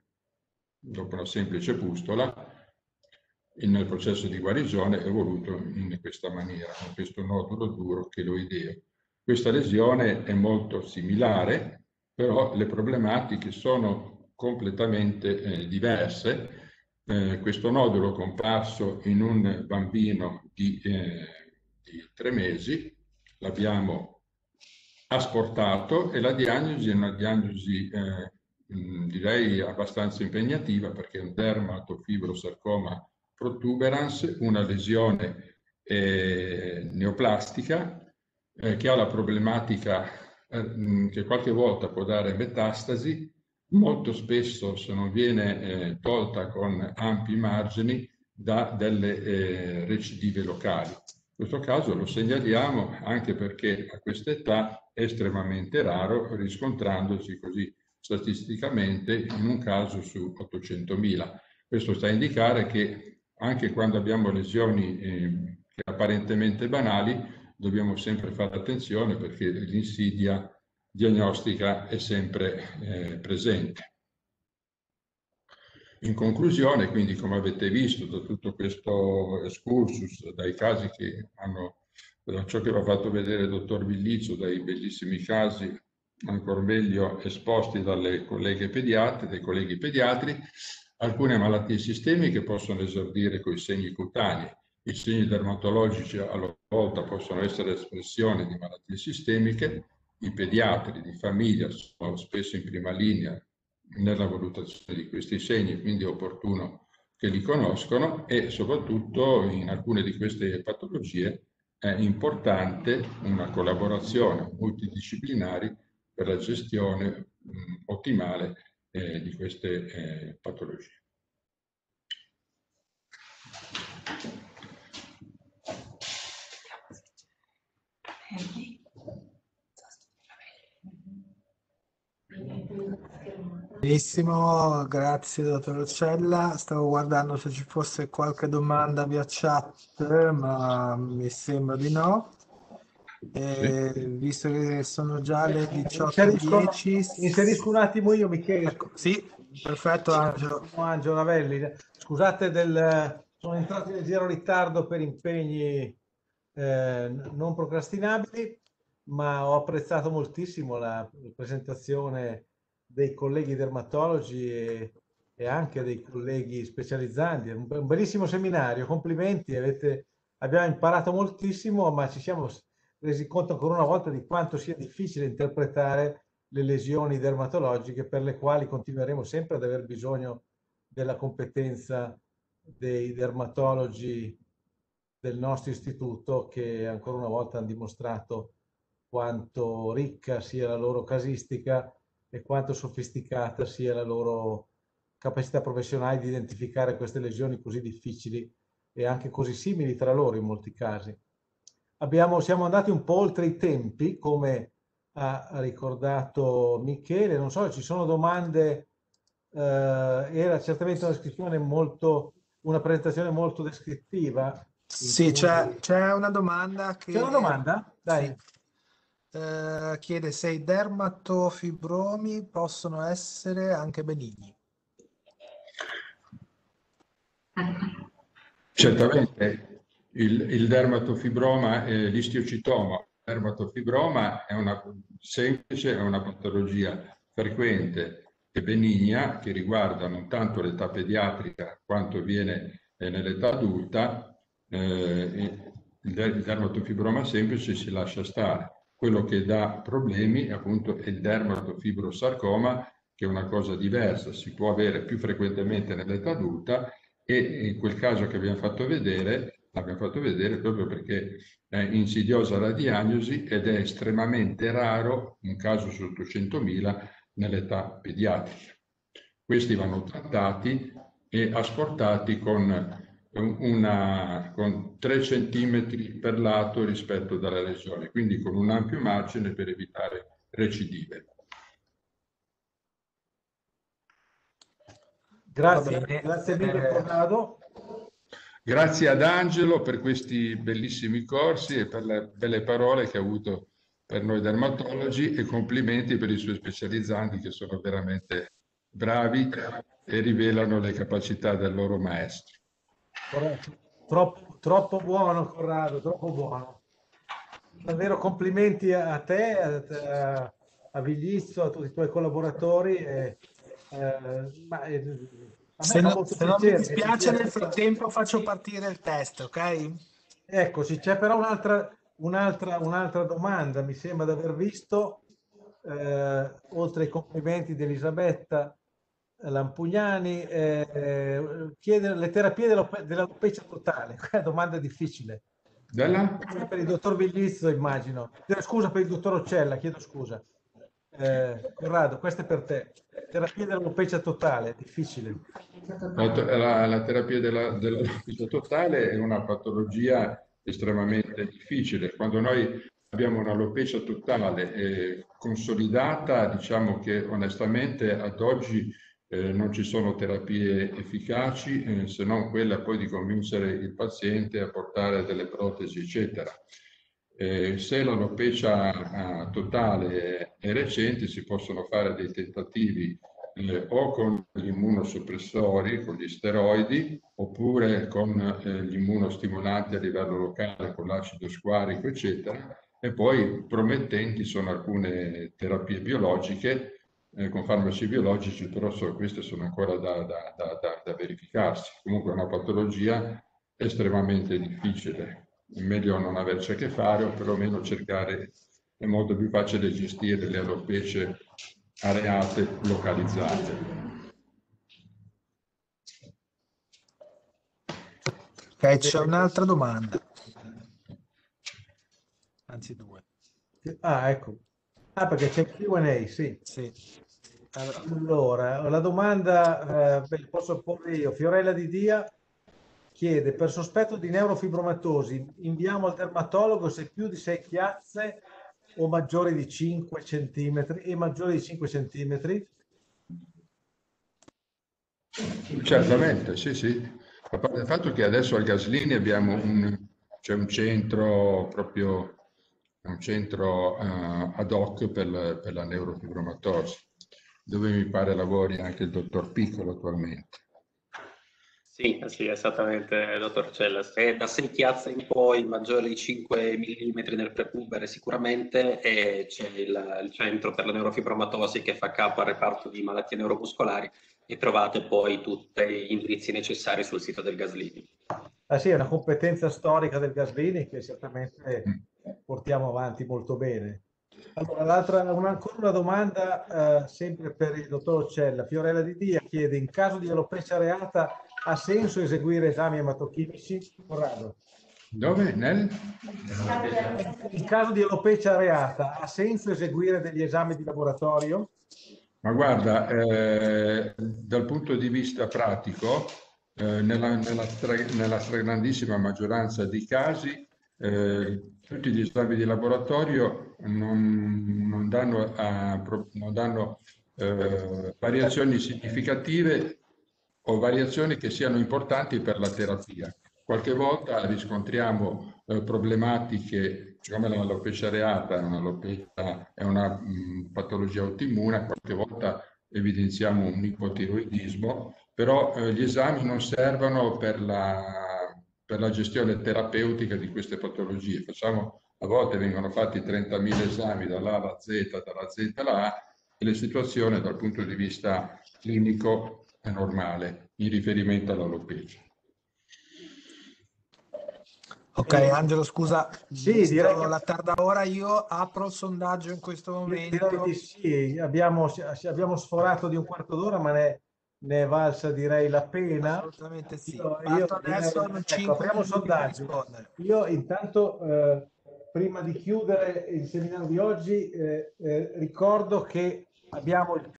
pustola. Nel processo di guarigione è evoluto in questa maniera, con questo nodulo duro cheloideo. Questa lesione è molto similare, però le problematiche sono completamente diverse. Questo nodulo comparso in un bambino di 3 mesi, l'abbiamo asportato e la diagnosi è una diagnosi direi abbastanza impegnativa, perché è un dermatofibrosarcoma protuberans, una lesione neoplastica che ha la problematica che qualche volta può dare metastasi, molto spesso, se non viene tolta con ampi margini, da delle recidive locali. In questo caso lo segnaliamo anche perché a questa età è estremamente raro, riscontrandosi così statisticamente in un caso su 800.000. Questo sta a indicare che anche quando abbiamo lesioni apparentemente banali, dobbiamo sempre fare attenzione, perché l'insidia diagnostica è sempre presente. In conclusione, quindi, come avete visto da tutto questo excursus, dai casi che da ciò che vi ha fatto vedere il dottor Villizzo, dai bellissimi casi ancora meglio esposti dalle colleghe pediatri, dai colleghi pediatri, alcune malattie sistemiche possono esordire con i segni cutanei. I segni dermatologici a loro volta possono essere espressione di malattie sistemiche. I pediatri di famiglia sono spesso in prima linea nella valutazione di questi segni, quindi è opportuno che li conoscono, e soprattutto in alcune di queste patologie è importante una collaborazione multidisciplinare per la gestione ottimale di queste patologie. Benissimo, grazie dottor Roccella. Stavo guardando se ci fosse qualche domanda via chat, ma mi sembra di no. Visto che sono già le 18:10. Inserisco un attimo io, Michele. Ecco, sì, perfetto Angelo. Angelo Ravelli. Scusate, sono entrato in leggero ritardo per impegni non procrastinabili, ma ho apprezzato moltissimo la presentazione dei colleghi dermatologi e anche dei colleghi specializzanti. Un bellissimo seminario, complimenti, abbiamo imparato moltissimo, ma ci siamo resi conto ancora una volta di quanto sia difficile interpretare le lesioni dermatologiche, per le quali continueremo sempre ad aver bisogno della competenza dei dermatologi del nostro istituto, che ancora una volta hanno dimostrato quanto ricca sia la loro casistica e quanto sofisticata sia la loro capacità professionale di identificare queste lesioni così difficili e anche così simili tra loro in molti casi. Siamo andati un po' oltre i tempi, come ha ricordato Michele. Non so, ci sono domande? Era certamente una presentazione molto descrittiva. Sì, c'è una domanda che... C'è una domanda? Dai. Sì. Chiede se i dermatofibromi possono essere anche benigni. Certamente. Il dermatofibroma e l'istiocitoma. Il dermatofibroma è una patologia frequente e benigna che riguarda non tanto l'età pediatrica quanto avviene nell'età adulta. Il dermatofibroma semplice si lascia stare. Quello che dà problemi appunto è il dermatofibrosarcoma, che è una cosa diversa, si può avere più frequentemente nell'età adulta, e in quel caso che l'abbiamo fatto vedere proprio perché è insidiosa la diagnosi ed è estremamente raro, un caso su 800.000 nell'età pediatrica. Questi vanno trattati e asportati con 3 centimetri per lato rispetto alla lesione, quindi con un ampio margine per evitare recidive. Grazie mille Corrado. Grazie ad Angelo per questi bellissimi corsi e per le belle parole che ha avuto per noi dermatologi, e complimenti per i suoi specializzanti, che sono veramente bravi e rivelano le capacità del loro maestro. Troppo buono Corrado, troppo buono. Davvero complimenti a te, a Viglizzo, a tutti i tuoi collaboratori. Se non mi dispiace, nel frattempo faccio partire il test, ok? Eccoci, c'è però un'altra domanda, mi sembra di aver visto. oltre ai complimenti di Elisabetta Lampugnani, chiede le terapie dell'alopecia totale. Una domanda difficile. Per il dottor Viglizzo, immagino. Scusa, per il dottor Occella, chiedo scusa. Corrado, questo è per te. Terapia dell'alopecia totale, difficile. La terapia dell'alopecia totale è una patologia estremamente difficile. Quando noi abbiamo un'alopecia totale consolidata, diciamo che onestamente ad oggi non ci sono terapie efficaci, se non quella poi di convincere il paziente a portare delle protesi, eccetera. Se l'alopecia totale è recente, si possono fare dei tentativi o con gli immunosoppressori, con gli steroidi, oppure con gli immunostimolanti a livello locale, con l'acido squarico, eccetera. E poi promettenti sono alcune terapie biologiche con farmaci biologici, però queste sono ancora da verificarsi. Comunque è una patologia estremamente difficile. È meglio non averci a che fare o perlomeno cercare, è molto più facile gestire le alopecie areate localizzate. Ok, c'è un'altra domanda. Anzi, due. Ah, ecco. Ah, perché c'è il Q&A, sì. Sì. Allora, la domanda posso porre io. Fiorella Di Dia chiede: per sospetto di neurofibromatosi, inviamo al dermatologo se più di 6 chiazze o maggiori di 5 centimetri e maggiori di 5 centimetri? Certamente, sì, sì. A parte il fatto che adesso al Gaslini c'è un centro proprio, un centro ad hoc per la neurofibromatosi, dove mi pare lavori anche il dottor Piccolo attualmente. Sì, esattamente, dottor Cella. Se da 6 chiazze in poi, maggiore di 5 mm nel prepubere sicuramente, e c'è il centro per la neurofibromatosi che fa capo al reparto di malattie neuromuscolari, e trovate poi tutti gli indirizzi necessari sul sito del Gaslini. Ah sì, è una competenza storica del Gaslini che certamente portiamo avanti molto bene. Allora, ancora una domanda sempre per il dottor Occella. Fiorella Di Dia chiede: in caso di alopecia areata ha senso eseguire esami ematochimici? Corrado. Dove? In caso di alopecia areata ha senso eseguire degli esami di laboratorio? Ma guarda, dal punto di vista pratico, nella stragrandissima maggioranza dei casi, tutti gli esami di laboratorio non danno variazioni significative o variazioni che siano importanti per la terapia. Qualche volta riscontriamo problematiche, siccome l'alopecia areata è una patologia autoimmune, qualche volta evidenziamo un ipotiroidismo, però gli esami non servono per la gestione terapeutica di queste patologie. A volte vengono fatti 30.000 esami dall'A alla Z, dalla Z alla A, e la situazione dal punto di vista clinico è normale in riferimento all'alopecia. Ok, Angelo, scusa, sì, direi che la tarda ora, io apro il sondaggio in questo momento. Direi di sì, abbiamo sforato di un quarto d'ora, ma ne è valsa, direi, la pena. Assolutamente sì. Io adesso apriamo il sondaggio. Io intanto, prima di chiudere il seminario di oggi, ricordo che abbiamo il